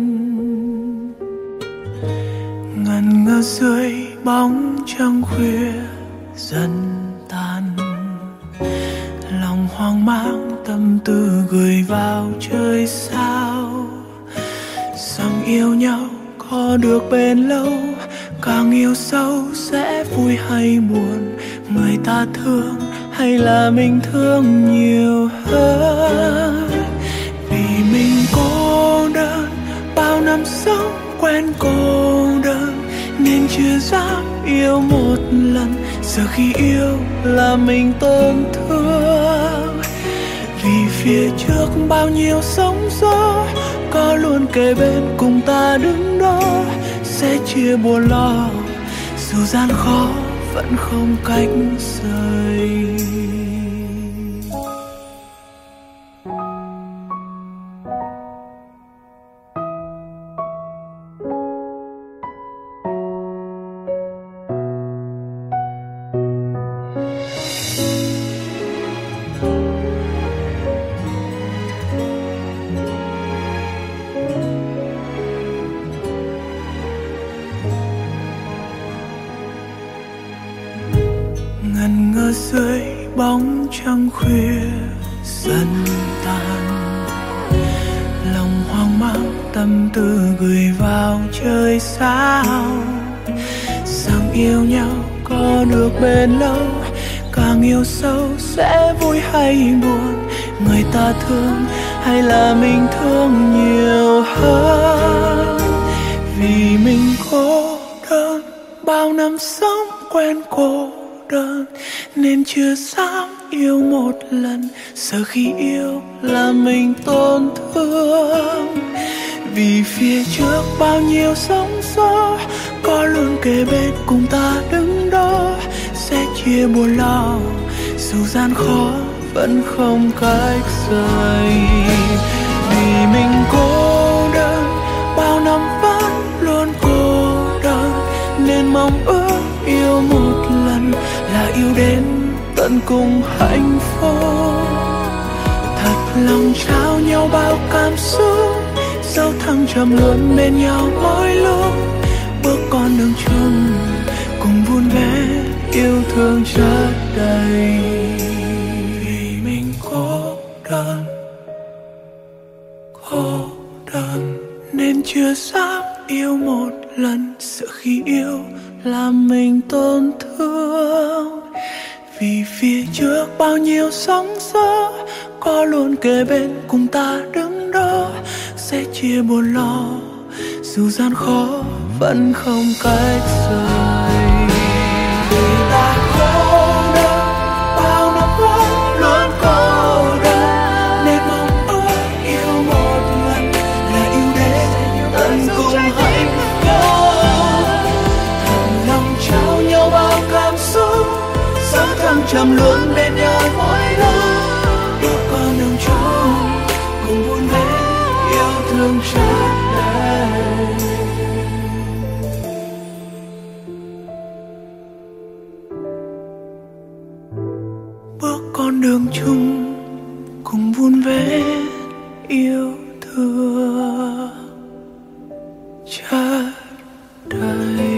ngẩn ngơ dưới bóng trăng khuya dần tan. Lòng hoang mang tâm tư gửi vào trời sao. Rằng yêu nhau có được bền lâu, càng yêu sâu sẽ vui hay buồn. Người ta thương hay là mình thương nhiều hơn. Vì mình cô đơn, bao năm sống quen cô đơn, nên chưa dám yêu một lần. giờ khi yêu là mình tổn thương. Vì phía trước bao nhiêu sóng gió, có luôn kề bên cùng ta đứng đó, sẽ chia buồn lo dù gian khó vẫn không cách rời. Ngẩn ngơ dưới bóng trăng khuya dần tàn, lòng hoang mang tâm tư gửi vào trời sao. Rằng yêu nhau có được bền lâu, càng yêu sâu sẽ vui hay buồn, người ta thương hay là mình thương nhiều hơn. Vì mình cô đơn bao năm sống quen cô đơn, nên chưa dám yêu một lần, sợ khi yêu là mình tổn thương. Vì phía trước bao nhiêu sóng gió, có luôn kề bên cùng ta đứng đó, sẽ chia buồn lo dù gian khó vẫn không cách rời. Vì mình cô đơn bao năm vẫn luôn cô đơn, nên mong ước yêu một lần là yêu đến tận cùng hạnh phúc. Thật lòng trao nhau bao cảm xúc, dẫu thăng trầm luôn bên nhau mỗi lúc, bước con đường chung cùng vun vén yêu thương chất đầy. Vì mình cô đơn nên chưa dám yêu một lần, sợ khi yêu là mình tổn thương. Vì phía trước bao nhiêu sóng gió, có luôn kề bên cùng ta đứng đó, sẽ chia buồn lo dù gian khó vẫn không cách rời. Vì ta cô đơn bao năm vẫn luôn cô đơn, nên mong ước yêu một lần là yêu đến tận cùng hạnh phúc. Thầm lòng trao nhau bao cảm xúc, dẫu thăng trầm luôn bên nhau mỗi lúc, bước con đường chung cùng vun vén yêu thương chất đầy. Bước con đường chung cùng vun vén yêu thương chất đầy.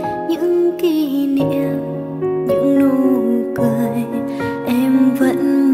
Những nụ cười em vẫn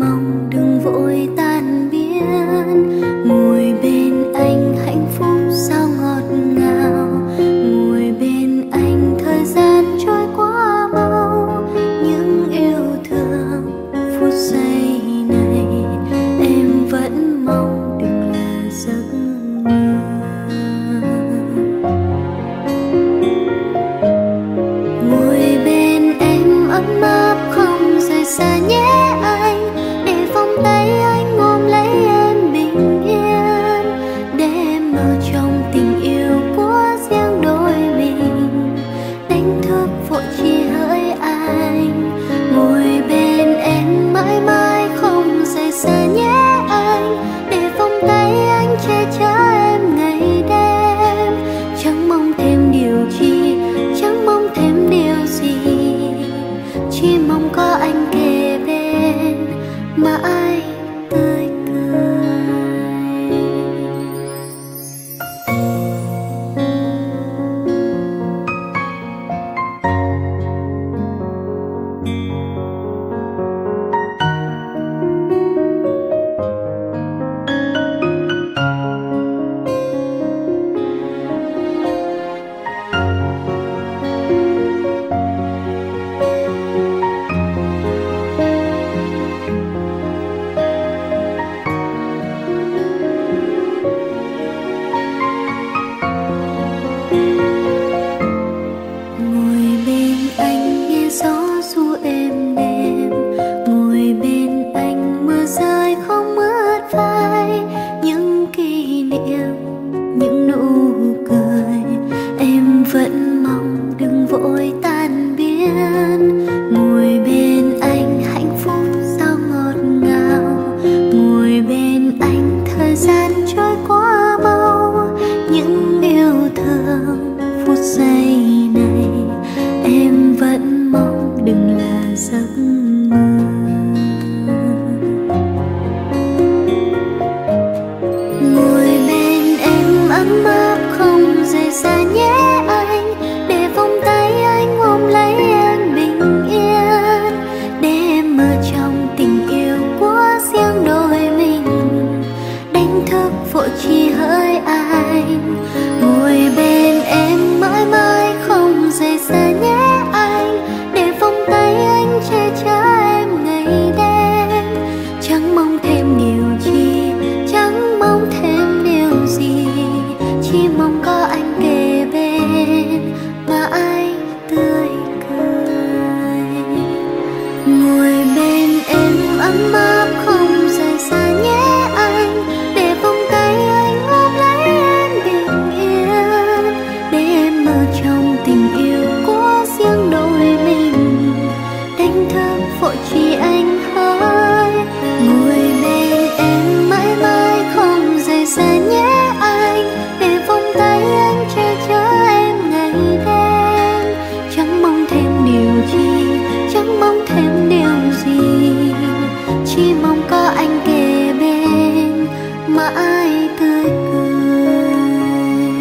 ấm áp không rời xa nhé anh, để vòng tay anh ôm lấy em bình yên, để em mơ trong tình yêu của riêng đôi mình. Đánh thức vội chỉ anh hỡi, ngồi bên em mãi mãi không rời xa nhé anh, để vòng tay anh che chở em ngày đêm. Chẳng mong thêm điều gì, chẳng mong thêm điều gì, chỉ mong có anh kề bên mãi tươi cười,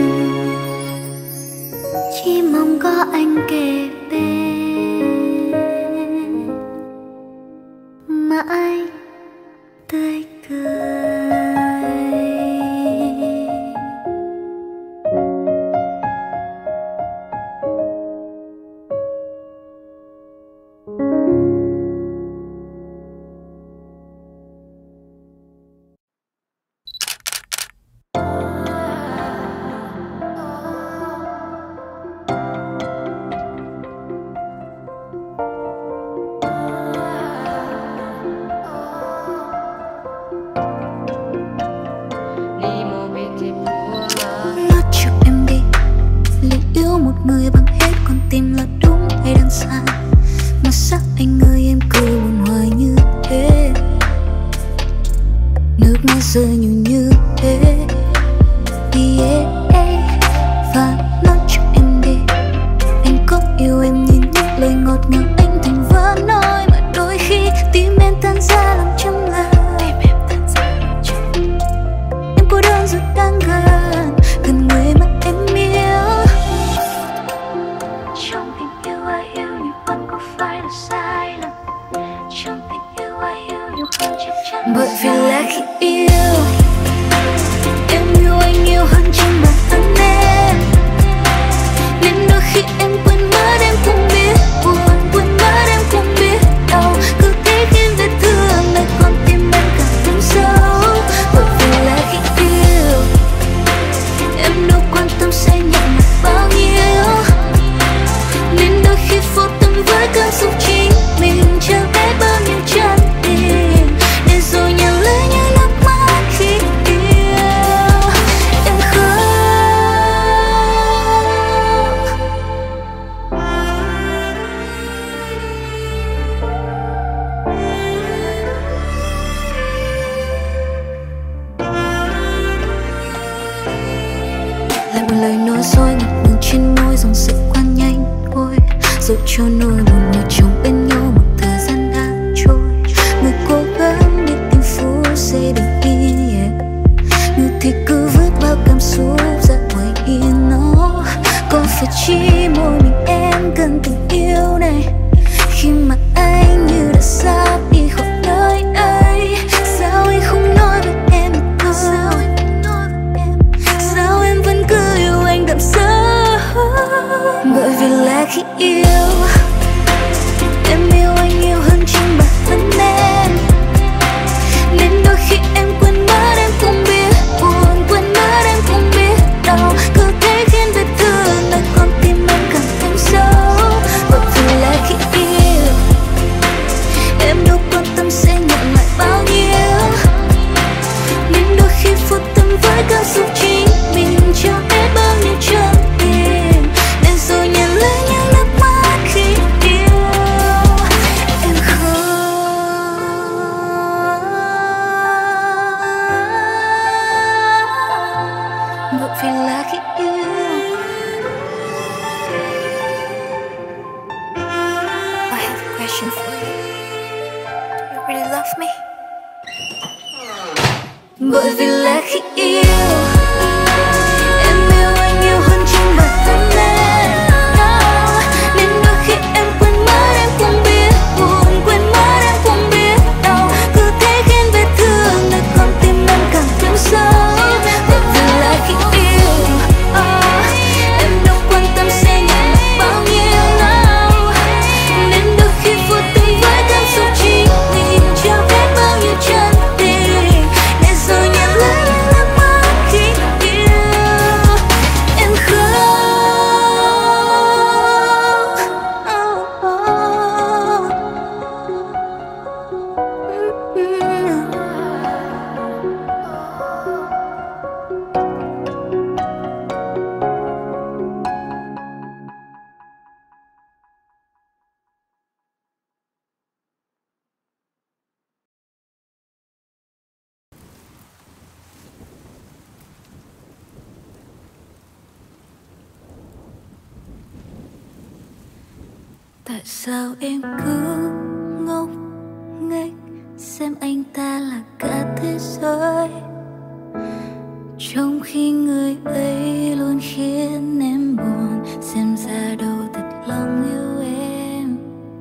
chỉ mong có anh kề bên mãi tươi cười. Nói cho em đi, liệu yêu một người bằng hết con tim là đúng hay đang sai, mà sao anh ơi em cứ buồn hoài như thế, nước mắt rơi nhiều như thế. Và nói cho em đi, anh có yêu em như những lời ngọt ngào anh từng vẫn nói, mà đôi khi tim em tan ra làm trăm lần. Em cô đơn rồi đang gần người mà em yêu. Trong tình yêu ai yêu nhiều hơn có phải là sai lầm, trong tình yêu ai yêu nhiều hơn chắc chắn. Bởi vì là khi yêu em yêu anh nhiều hơn chính bản thân em, nên đôi khi em quên mất em không biết buồn, quên mất em không biết đau, cứ thế khiến vết thương nơi con tim em càng thêm sâu. Bởi vì là khi yêu em đâu quan tâm sẽ nhận lại bao nhiêu, nên đôi khi vô tâm với cảm xúc chính mình, chẳng biết bao nhiêu chân tình, để rồi nhận lấy những nước mắt khi yêu em khóc. Lại một lời nói dối ngập ngừng trên môi, dòng sự qua nhanh thôi, rồi cho nỗi buồn ngồi chồng bên nhau một thời gian đã trôi. Người cố gắng đi tìm phút giây bình yên, người thì cứ vứt bao cảm xúc ra ngoài hiên nó. Có phải chỉ mỗi mình em cần tình yêu này, khi mà anh như đã sắp đi khỏi nơi ấy? Sao anh không nói với em một câu? Sao em vẫn cứ yêu anh đậm sâu? Bởi vì là khi yêu em yêu anh nhiều hơn chính bản thân em, nên đôi khi em quên mất em không biết buồn, quên mất em không biết đau, cứ thế khiến vết thương nơi con tim em càng thêm sâu. Bởi vì là khi yêu em đâu quan tâm sẽ nhận lại bao nhiêu, nên đôi khi vô tâm với cảm xúc chính mình, chẳng biết bao nhiêu chân tình, để rồi nhận lấy những nước mắt khi yêu em khóc. Bởi vì là khi yêu I have a question for you. Do you really love me? Bởi vì là khi yêu em yêu anh nhiều hơn chính bản thân em, nên đôi khi em quên mất em không biết buồn, quên mất em không biết đau, cứ thế khiến vết thương nơi con tim em càng thêm sâu. Bởi vì là khi yêu em đâu quan tâm sẽ nhận lại bao nhiêu, nên đôi khi vô tình với cảm xúc chính mình, chẳng biết bao nhiêu chân tình, để rồi nhận lấy những nước mắt khi Tại sao em cứ ngốc nghếch xem anh ta là cả thế giới, trong khi người ấy luôn khiến em buồn. Xem ra đâu thật lòng yêu em.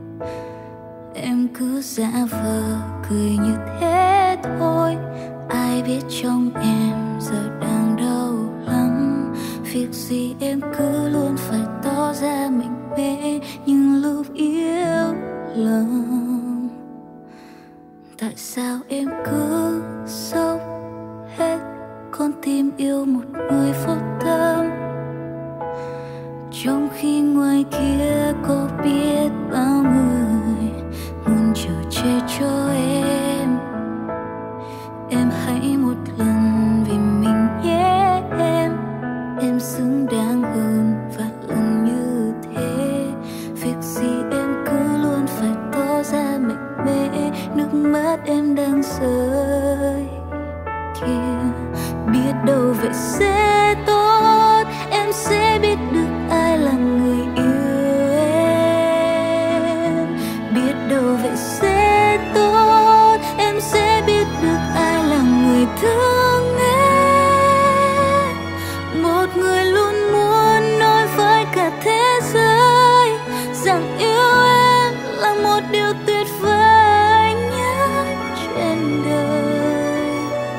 Em cứ giả vờ cười như thế thôi, ai biết trong em giờ đang đau lắm. Việc gì em cứ luôn phải tỏ ra mạnh mẽ nhưng lúc yếu lòng. Tại sao em cứ sốc hết con tim yêu một người vô tâm, trong khi ngoài kia có biết bao người muốn chở che cho em. Em hãy một lần vì mình nhé em xứng đáng hơn vạn lần như thế. Việc gì em cứ luôn phải tỏ ra mạnh mẽ, nước mắt em đang rơi kia. Biết đâu vậy sẽ tốt, em sẽ biết được ai là người yêu em. Biết đâu vậy sẽ tốt, em sẽ biết được ai là người thương em. Một người luôn muốn nói với cả thế giới rằng yêu em là một điều tuyệt vời nhất trên đời.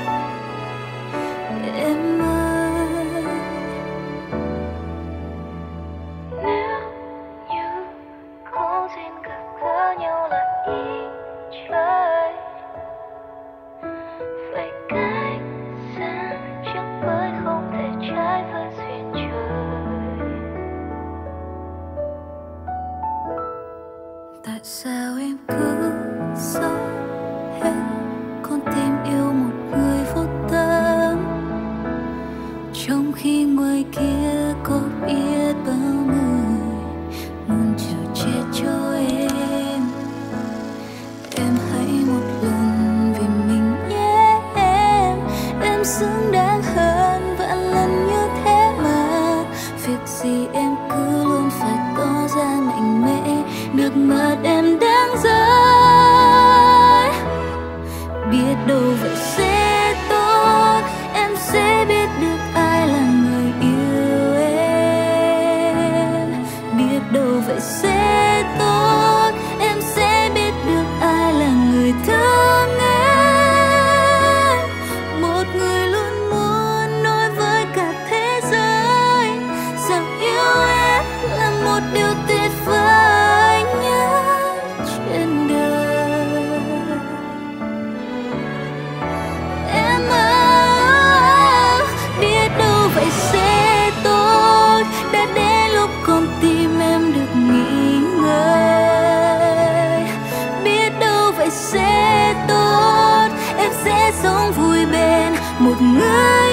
Em ơi, nếu như có duyên gặp gỡ nhau là ý trời, vậy cách xa chẳng phải không thể trái với duyên trời. Tại sao em cứ sống hết con tim yêu một người vô tâm, trong khi ngoài kia có biết bao người muốn chở che cho em. Em hãy một lần vì mình nhé em xứng đáng hơn vạn lần như thế mà. Việc gì em cứ luôn phải tỏ ra mạnh mẽ, nước mắt em đang rơi. Biết đâu vậy sẽ tốt, em sẽ biết được ai là người yêu em. Biết đâu vậy sẽ tốt, em sẽ biết được ai là người thương em. Một người luôn muốn nói với cả thế giới rằng yêu em là một điều tuyệt vời nhất trên đời. Em ơi, biết đâu vậy sẽ tốt, đã đến lúc con tim em được nghỉ ngơi. Biết đâu vậy sẽ tốt, em sẽ sống vui bên một người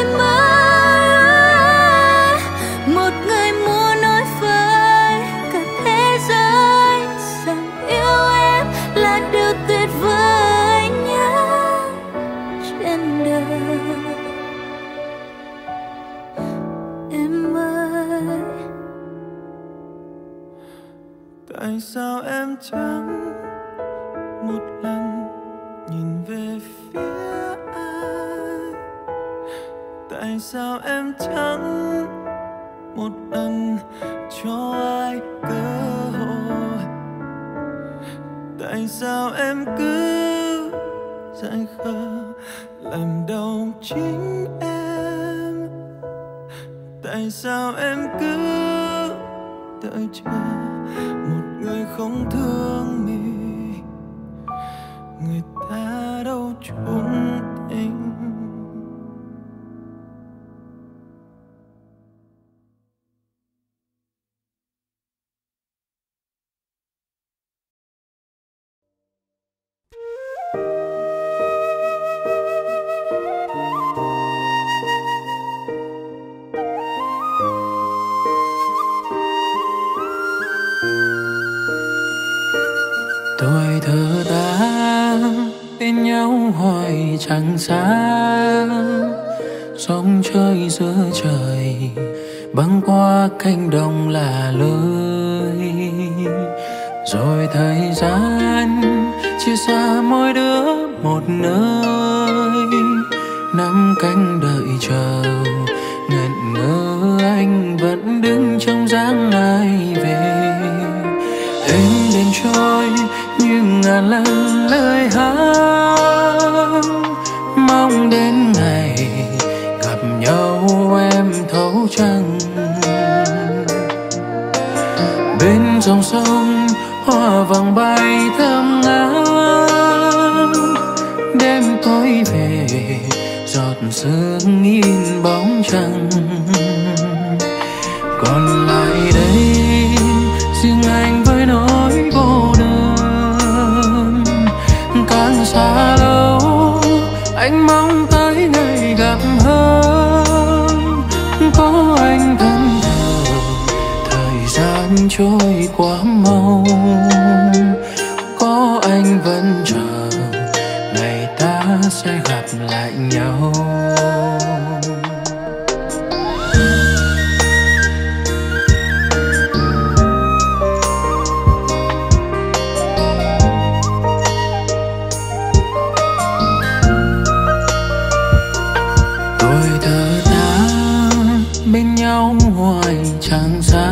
mới, một người muốn nói với cả thế giới rằng yêu em là điều tuyệt vời nhất trên đời. Em ơi, tại sao em chẳng một lần nhìn về phía ai? Tại sao em chẳng một lần cho ai cơ hội? Tại sao em cứ dại khờ làm đau chính em? Tại sao em cứ đợi chờ một người không thương mình? Người ta đâu chung tình. Tuổi thơ ta bên nhau hoài chẳng xa, sóng chơi giữa trời băng qua cánh đồng là lơi. rồi thời gian chia xa mỗi đứa một nơi. Nắm cánh đợi chờ, ngẩn ngơ anh vẫn đứng trong dáng ai về. Êm đêm trôi như ngàn lần lời hát, mong đến ngày gặp nhau em thấu trăng. Bên dòng sông hoa vàng bay thơm ngát, đêm tối về giọt sương in bóng trăng. Còn lại đây riêng anh với nỗi cô đơn. Càng xa lâu anh mong tới ngày gặp hơn. Có anh thân thờ thời gian trôi quá mau, có anh vẫn chờ ngày ta sẽ gặp lại nhau. Tuổi thơ ta bên nhau hoài chẳng xa,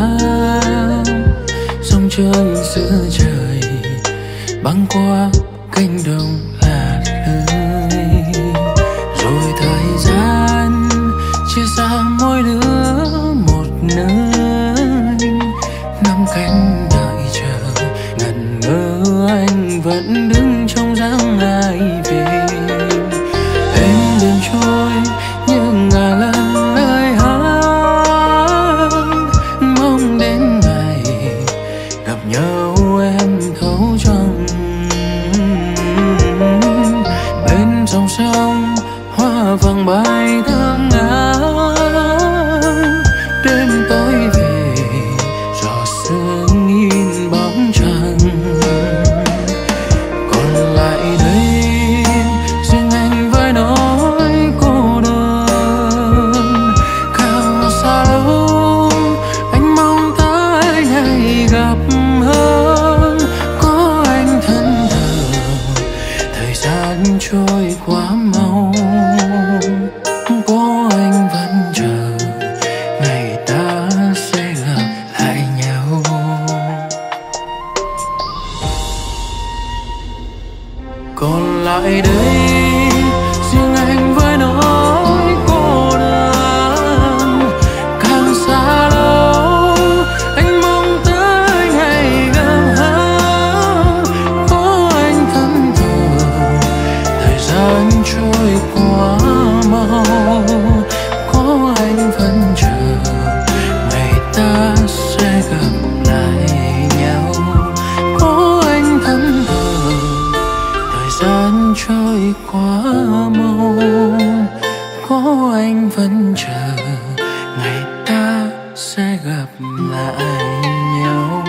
sông trôi giữa trời băng qua cánh đồng là lơi. Rồi thời gian chia xa mỗi đứa một nơi. Nắm cánh đợi chờ, ngẩn ngơ anh vẫn đứng trong dáng ai về. Em đêm trôi như ngàn lần lời hát, mong đến ngày gặp nhau em thấu trăng. Bên dòng sông hoa vàng bay thơm ngát, đêm tối về giọt sương in bóng trăng. Còn lại đây riêng anh với nỗi cô đơn. Càng xa lâu anh mong tới ngày gặp hơn. Có anh thân thờ thời gian trôi quá mau, có anh vẫn chờ ngày ta sẽ gặp lại nhau. Còn lại đây riêng anh với nỗi cô đơn. Càng xa lâu anh mong tới ngày gặp hơn. Có anh thân thờ thời gian trôi quá mau, có anh vẫn chờ ngày ta sẽ gặp lại nhau. Có anh thân thờ thời gian trôi quá mau, có anh vẫn chờ ngày ta sẽ gặp lại nhau.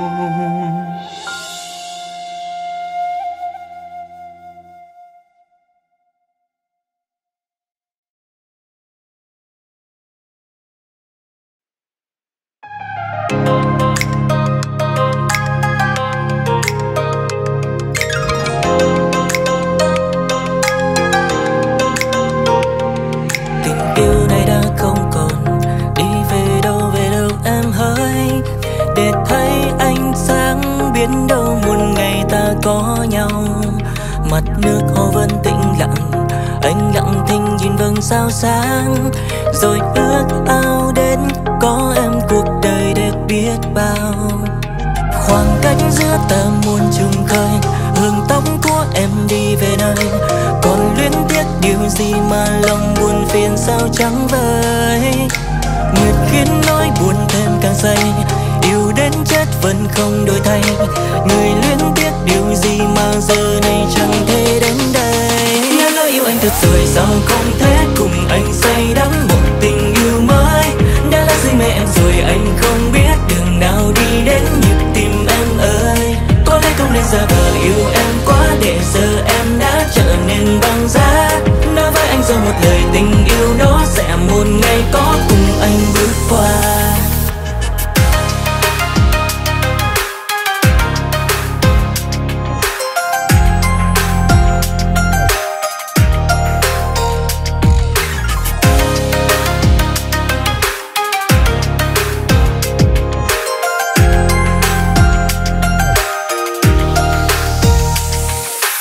Tình yêu này đã không còn, đi về đâu em hỡi. Để thấy ánh sáng biến đâu một ngày ta có nhau. Mặt nước hồ vẫn tĩnh lặng, anh lặng thinh nhìn vầng sao sáng. Rồi ước ao đến có em cuộc đời đẹp biết bao. Khoảng cách giữa ta muôn trùng khơi, hương tóc của em đi về nơi. Còn luyến tiếc điều gì mà lòng buồn phiền sao chẳng vơi. Nguyệt khiến nỗi buồn thêm càng dày, yêu đến chết vẫn không đổi thay. Người luyến tiếc điều gì mà giờ này chẳng thể đến đây. Nếu nói yêu anh thật rồi sao không thể cùng anh say đắm một tình yêu mới. Đã là say mê em rồi anh không biết đường nào đi đến nhịp tim em ơi. Có lẽ không nên giả vờ yêu em quá để giờ em đã trở nên băng giá. Nói với anh rồi một lời tình yêu đó sẽ một ngày có cùng anh bước qua.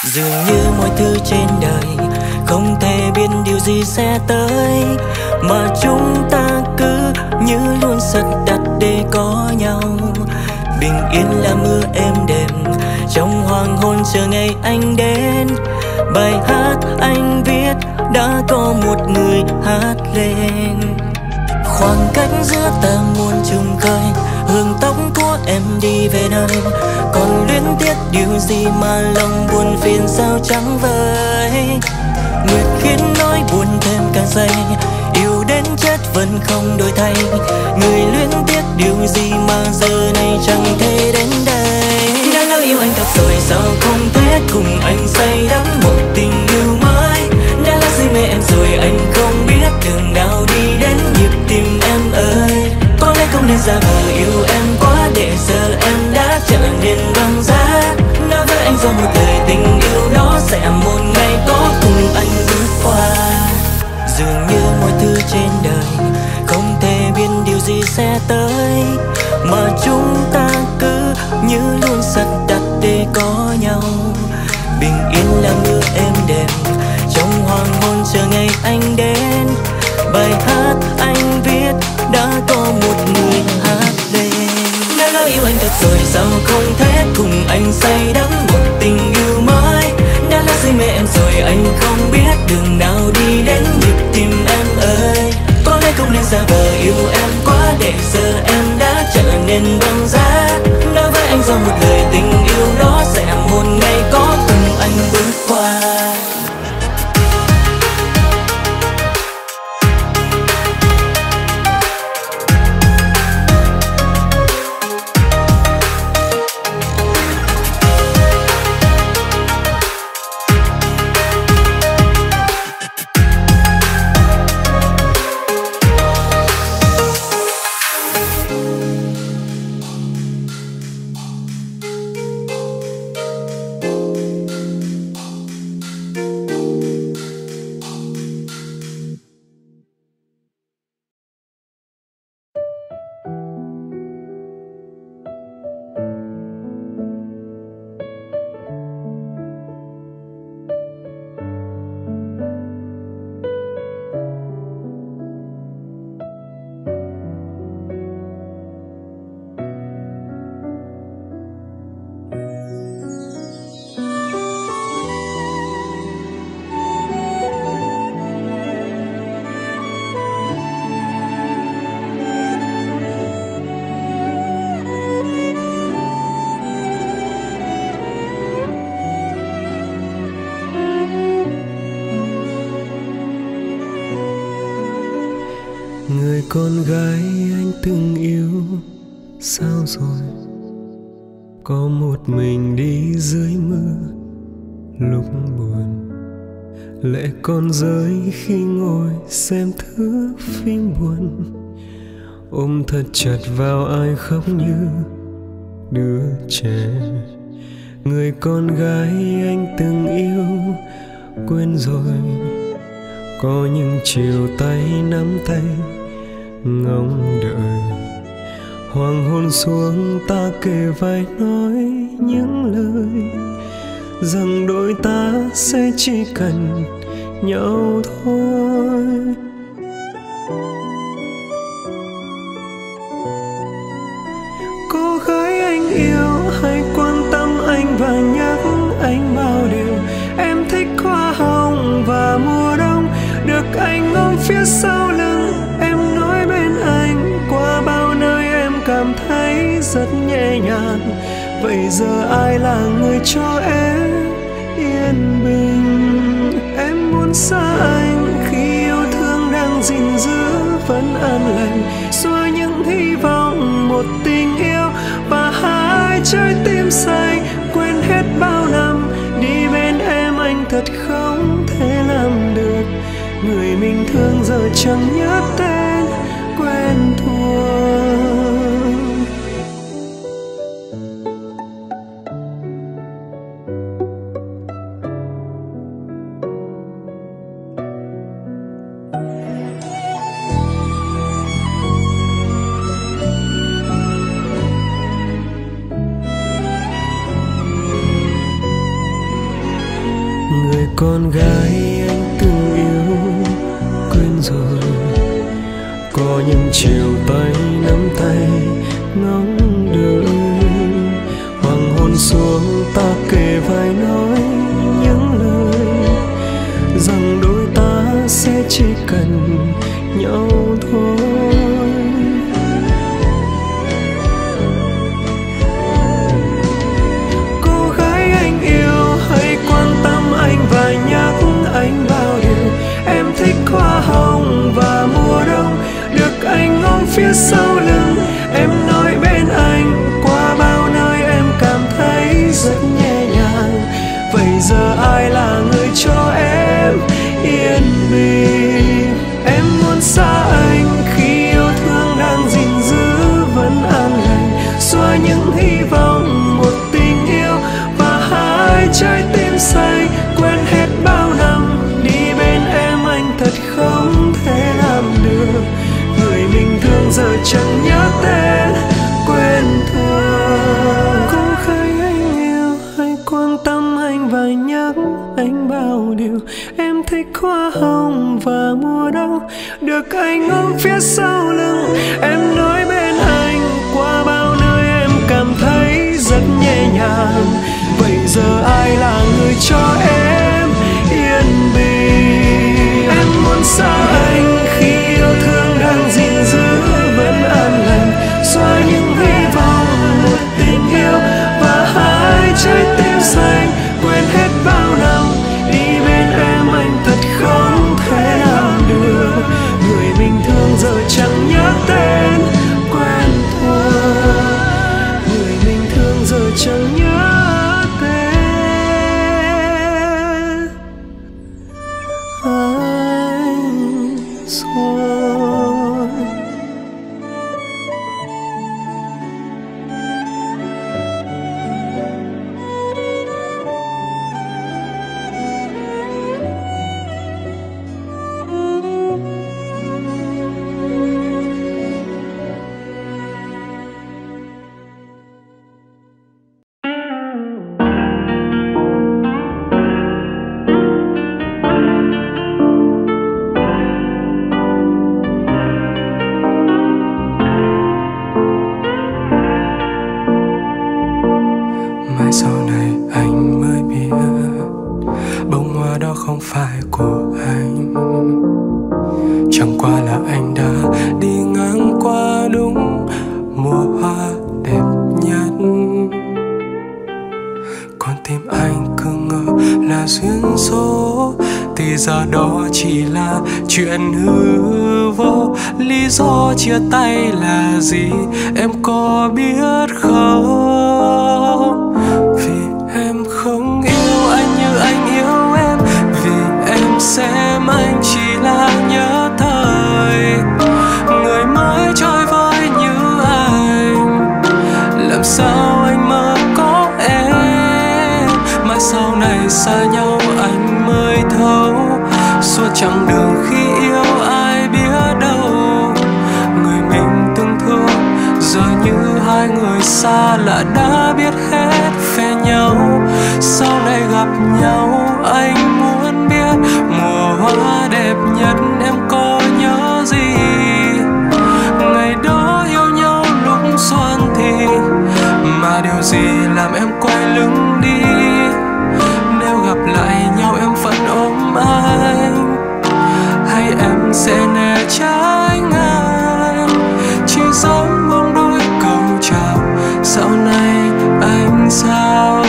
Dường như mọi thứ trên đời không thể biết điều gì sẽ tới, mà chúng ta cứ như luôn sắp đặt để có nhau. Bình yên là mưa êm đềm, trong hoàng hôn chờ ngày anh đến. Bài hát anh viết đã có một người hát lên. Khoảng cách giữa ta muôn trùng khơi, hương tóc của em đi về nơi. Còn luyến tiếc điều gì mà lòng buồn phiền sao trắng vời. Nguyệt khiến nỗi buồn thêm càng dày, yêu đến chết vẫn không đổi thay. Người luyến tiếc điều gì mà giờ này chẳng thể đến đây. Đã lỡ yêu anh thật rồi sao không thể cùng anh say đắm một tình yêu mới. Đã lỡ say mê em rồi anh không biết đường nào đi đến nhịp tim em ơi. Có lẽ không nên giả vờ yêu em quá để giờ em đã trở nên băng giá. Nói với anh rằng một đời tình yêu đó sẽ một ngày có cùng anh bước qua. Dường như mọi thứ trên đời không thể biết điều gì sẽ tới, mà chúng ta cứ như luôn sắp đặt để có nhau. Bình yên là mưa êm đềm, trong hoàng hôn chờ ngày anh đến. Bài hát anh viết đã có một người hát lên. Đã lỡ yêu anh thật rồi sao không thể cùng anh say đắm một tình yêu mới. Đã lỡ say mê em rồi anh không biết đường nào đi đến nhịp tim em ơi. Có lẽ không nên giả vờ yêu em quá để giờ em đã trở nên băng giá. Nói với anh rằng một lời tình yêu đó sẽ một ngày có cùng anh bước qua. Người con gái anh từng yêu sao rồi, có một mình đi dưới mưa lúc buồn. Lệ con rơi khi ngồi xem thước phim buồn, ôm thật chặt vào ai khóc như đứa trẻ. Người con gái anh từng yêu quên rồi, có những chiều tay nắm tay ngóng đợi. Hoàng hôn xuống ta kề vai nói những lời rằng đôi ta sẽ chỉ cần nhau thôi. Cô gái anh yêu hãy quan tâm anh và nhắc anh bao điều. Em thích hoa hồng và mùa đông, được anh ôm phía sau lưng. Em nói bên anh qua bao nơi em cảm thấy rất nhẹ nhàng. Vậy giờ ai là người cho em yên bình? Em muốn xa anh khi yêu thương đang gìn giữ vẫn an lành, xóa những hy vọng một tình yêu và hai trái tim say. Quên hết bao năm đi bên em anh thật không thể làm được. Người mình thương giờ chẳng nhớ tên quen thuộc. con gái anh từng yêu quên rồi. Có những chiều tay nắm tay ngóng đợi, hoàng hôn xuống ta kề vai nói những lời rằng đôi ta sẽ chỉ cần nhau thôi. Cô gái anh yêu hãy quan tâm anh và nhắc anh bao điều. Em thích hoa hồng và mùa đông được anh ôm phía sau lưng. Em nói bên anh qua bao nơi em cảm thấy rất nhẹ nhàng. Vậy giờ ai là người cho em yên bình? Em muốn xa anh khi yêu thương đang gìn giữ vẫn an lành, xóa những hy vọng một tình yêu và hai trái tim say. Quên hết bao năm đi bên em anh thật không thể làm được. Người mình thương giờ chẳng nhớ tên, quên thương. Cô gái anh yêu hãy quan tâm anh và nhắc anh bao điều. Em thích hoa hồng và mùa đông được anh ôm phía sau lưng. Em nói bên anh qua bao nơi em cảm thấy rất nhẹ nhàng. Vậy giờ ai là người cho em yên bình? Em muốn xa anh khi yêu thương đang gìn giữ vẫn an lành, xóa những hy vọng một tình yêu và hai trái tim xanh. Quên hết bao năm đi bên em anh thật không thể làm được. Người mình thương giờ chẳng nhớ tên, quen thuộc. Người mình thương giờ chẳng nhớ tên. Anh rồi. Mai sau này anh mới biết bông hoa đó không phải của anh. Chẳng qua là anh đã đi ngang qua đúng mùa hoa đẹp nhất. Con tim anh cứ ngờ là duyên số, thì ra đó chỉ là chuyện hư vô. Lý do chia tay là gì em có biết không? Vì em không yêu anh như anh yêu em, vì em xem anh chỉ là nhớ thời. Người mới trôi vơi như anh, làm sao anh mơ có em? Mà sau này xa nhau anh mới thấu, suốt chặng đường khi yêu ai biết đâu. Người mình từng thương giờ như hai người xa lạ đã biết hết về nhau. Sau này gặp nhau anh muốn biết mùa hoa đẹp nhất em có nhớ gì. Ngày đó yêu nhau lúc xuân thì mà điều gì làm em quay lưng đi. Nếu gặp lại nhau em vẫn ôm anh, hay em sẽ né tránh anh? Chỉ giống bông đôi câu chào sau này anh sao?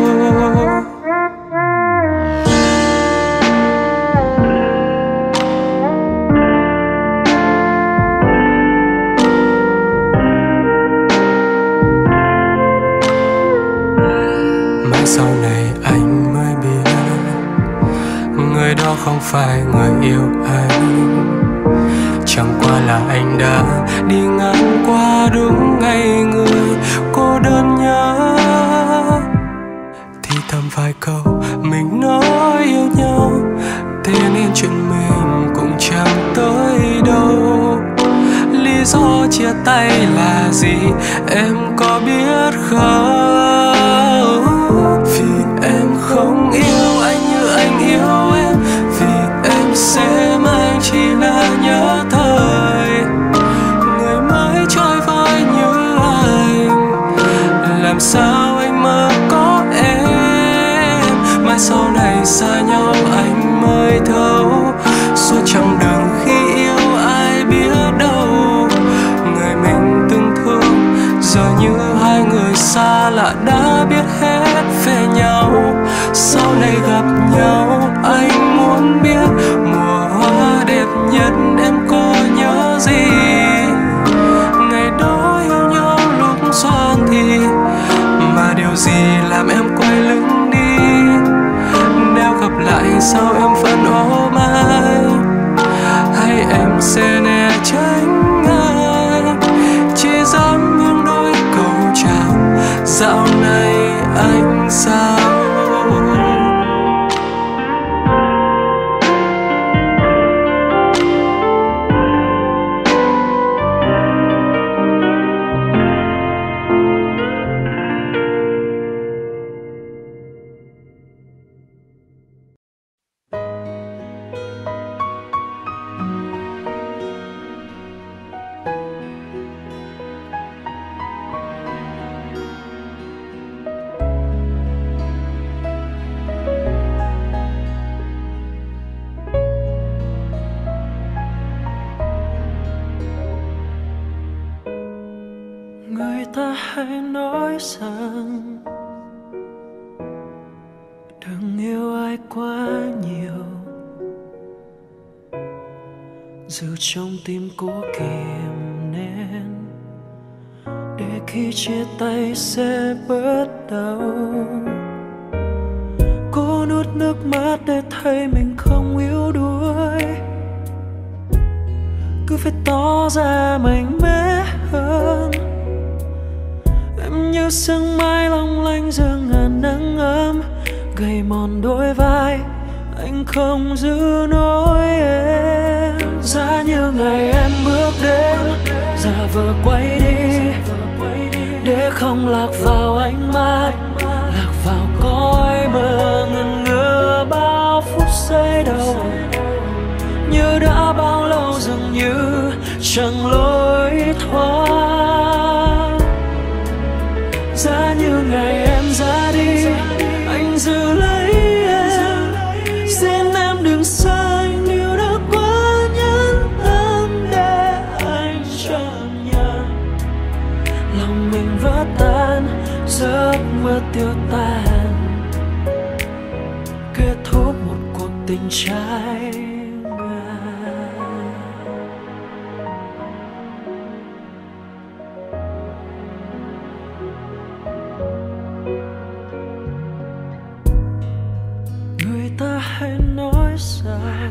Mai sau này anh mới biết người đó không phải người yêu anh. Chẳng qua là anh đã đi ngang qua đúng ngày người cô đơn nhớ. Thì thầm vài câu mình nói yêu nhau, thế nên chuyện mình cũng chẳng tới đâu. Lý do chia tay là gì em có biết không? Vì em không yêu anh như anh yêu này gặp nhau, anh muốn biết mùa hoa đẹp nhất em có nhớ gì? Ngày đó yêu nhau lúc xuân thì mà điều gì làm em quay lưng đi? Nếu gặp lại sao em vẫn ôm anh, hay em sẽ né tránh anh? Chỉ dám những đôi câu chào dạo này anh sao? Người ta hay nói rằng đừng yêu ai quá nhiều, giữ trong tim cố kìm nén, để khi chia tay sẽ bớt đau. Cố nuốt nước mắt để thấy mình không yếu đuối, cứ phải tỏ ra mạnh mẽ hơn. Em như sương mai long lanh giữa ngàn nắng ấm, gầy mòn đôi vai anh không giữ nổi em. Giá như ngày em bước đến, giả vờ quay đi, để không lạc vào ánh mắt, lạc vào cõi mơ ngẩn ngơ bao phút giây đầu. Như đã bao lâu dường như chẳng lối thoát. Giá như ngày em ra đi, anh giữ lấy em, xin em đừng xa anh, điều đã quá nhẫn tâm để anh chấp nhận. Lòng mình vỡ tan, giấc mơ tiêu tan, kết thúc một cuộc tình trái ngang. Người ta hay nói rằng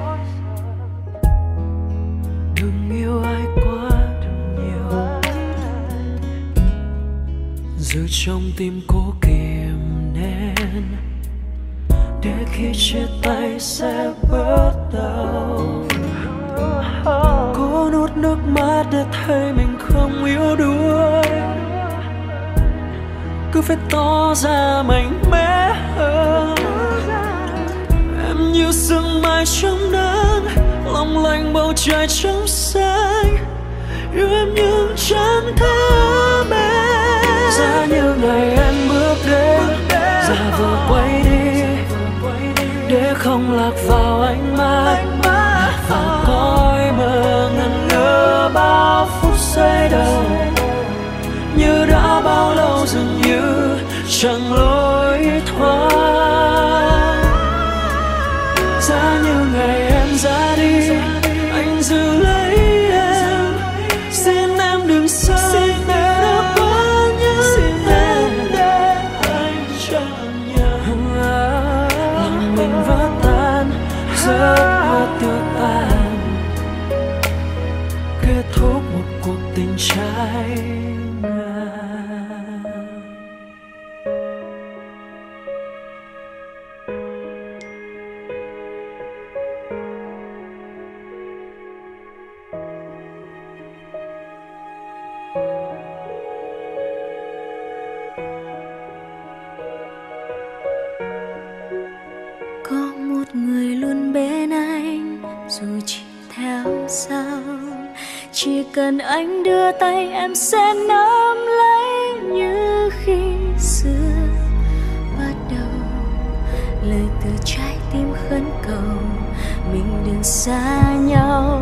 đừng yêu ai quá nhiều, giữ trong tim cố kìm nén, để khi chia tay sẽ bớt đau. Cố nuốt nước mắt để thấy mình không yếu đuối, cứ phải tỏ ra mạnh mẽ hơn. Em như sương mai trong nắng, long lanh bầu trời trong xanh, yêu em nhưng chẳng thơm em. Giá như ngày em bước đến, giả vờ quay đi, để không lạc vào ánh mắt, lạc vào cõi mơ ngẩn ngơ bao phút giây đầu. Như đã bao lâu dường như chẳng lối thoát. Giá như ngày em ra đi, anh giữ lấy em, xin em đừng xa anh, đã quá nhớ em để anh chấp nhận. Lòng mình vỡ tan, giấc mơ tiêu tan, kết thúc một cuộc tình trái ngang. Có một người luôn bên anh dù chỉ theo sau, chỉ cần anh đưa tay em sẽ nắm lấy như khi xưa bắt đầu. Lời từ trái tim khấn cầu mình đừng xa nhau,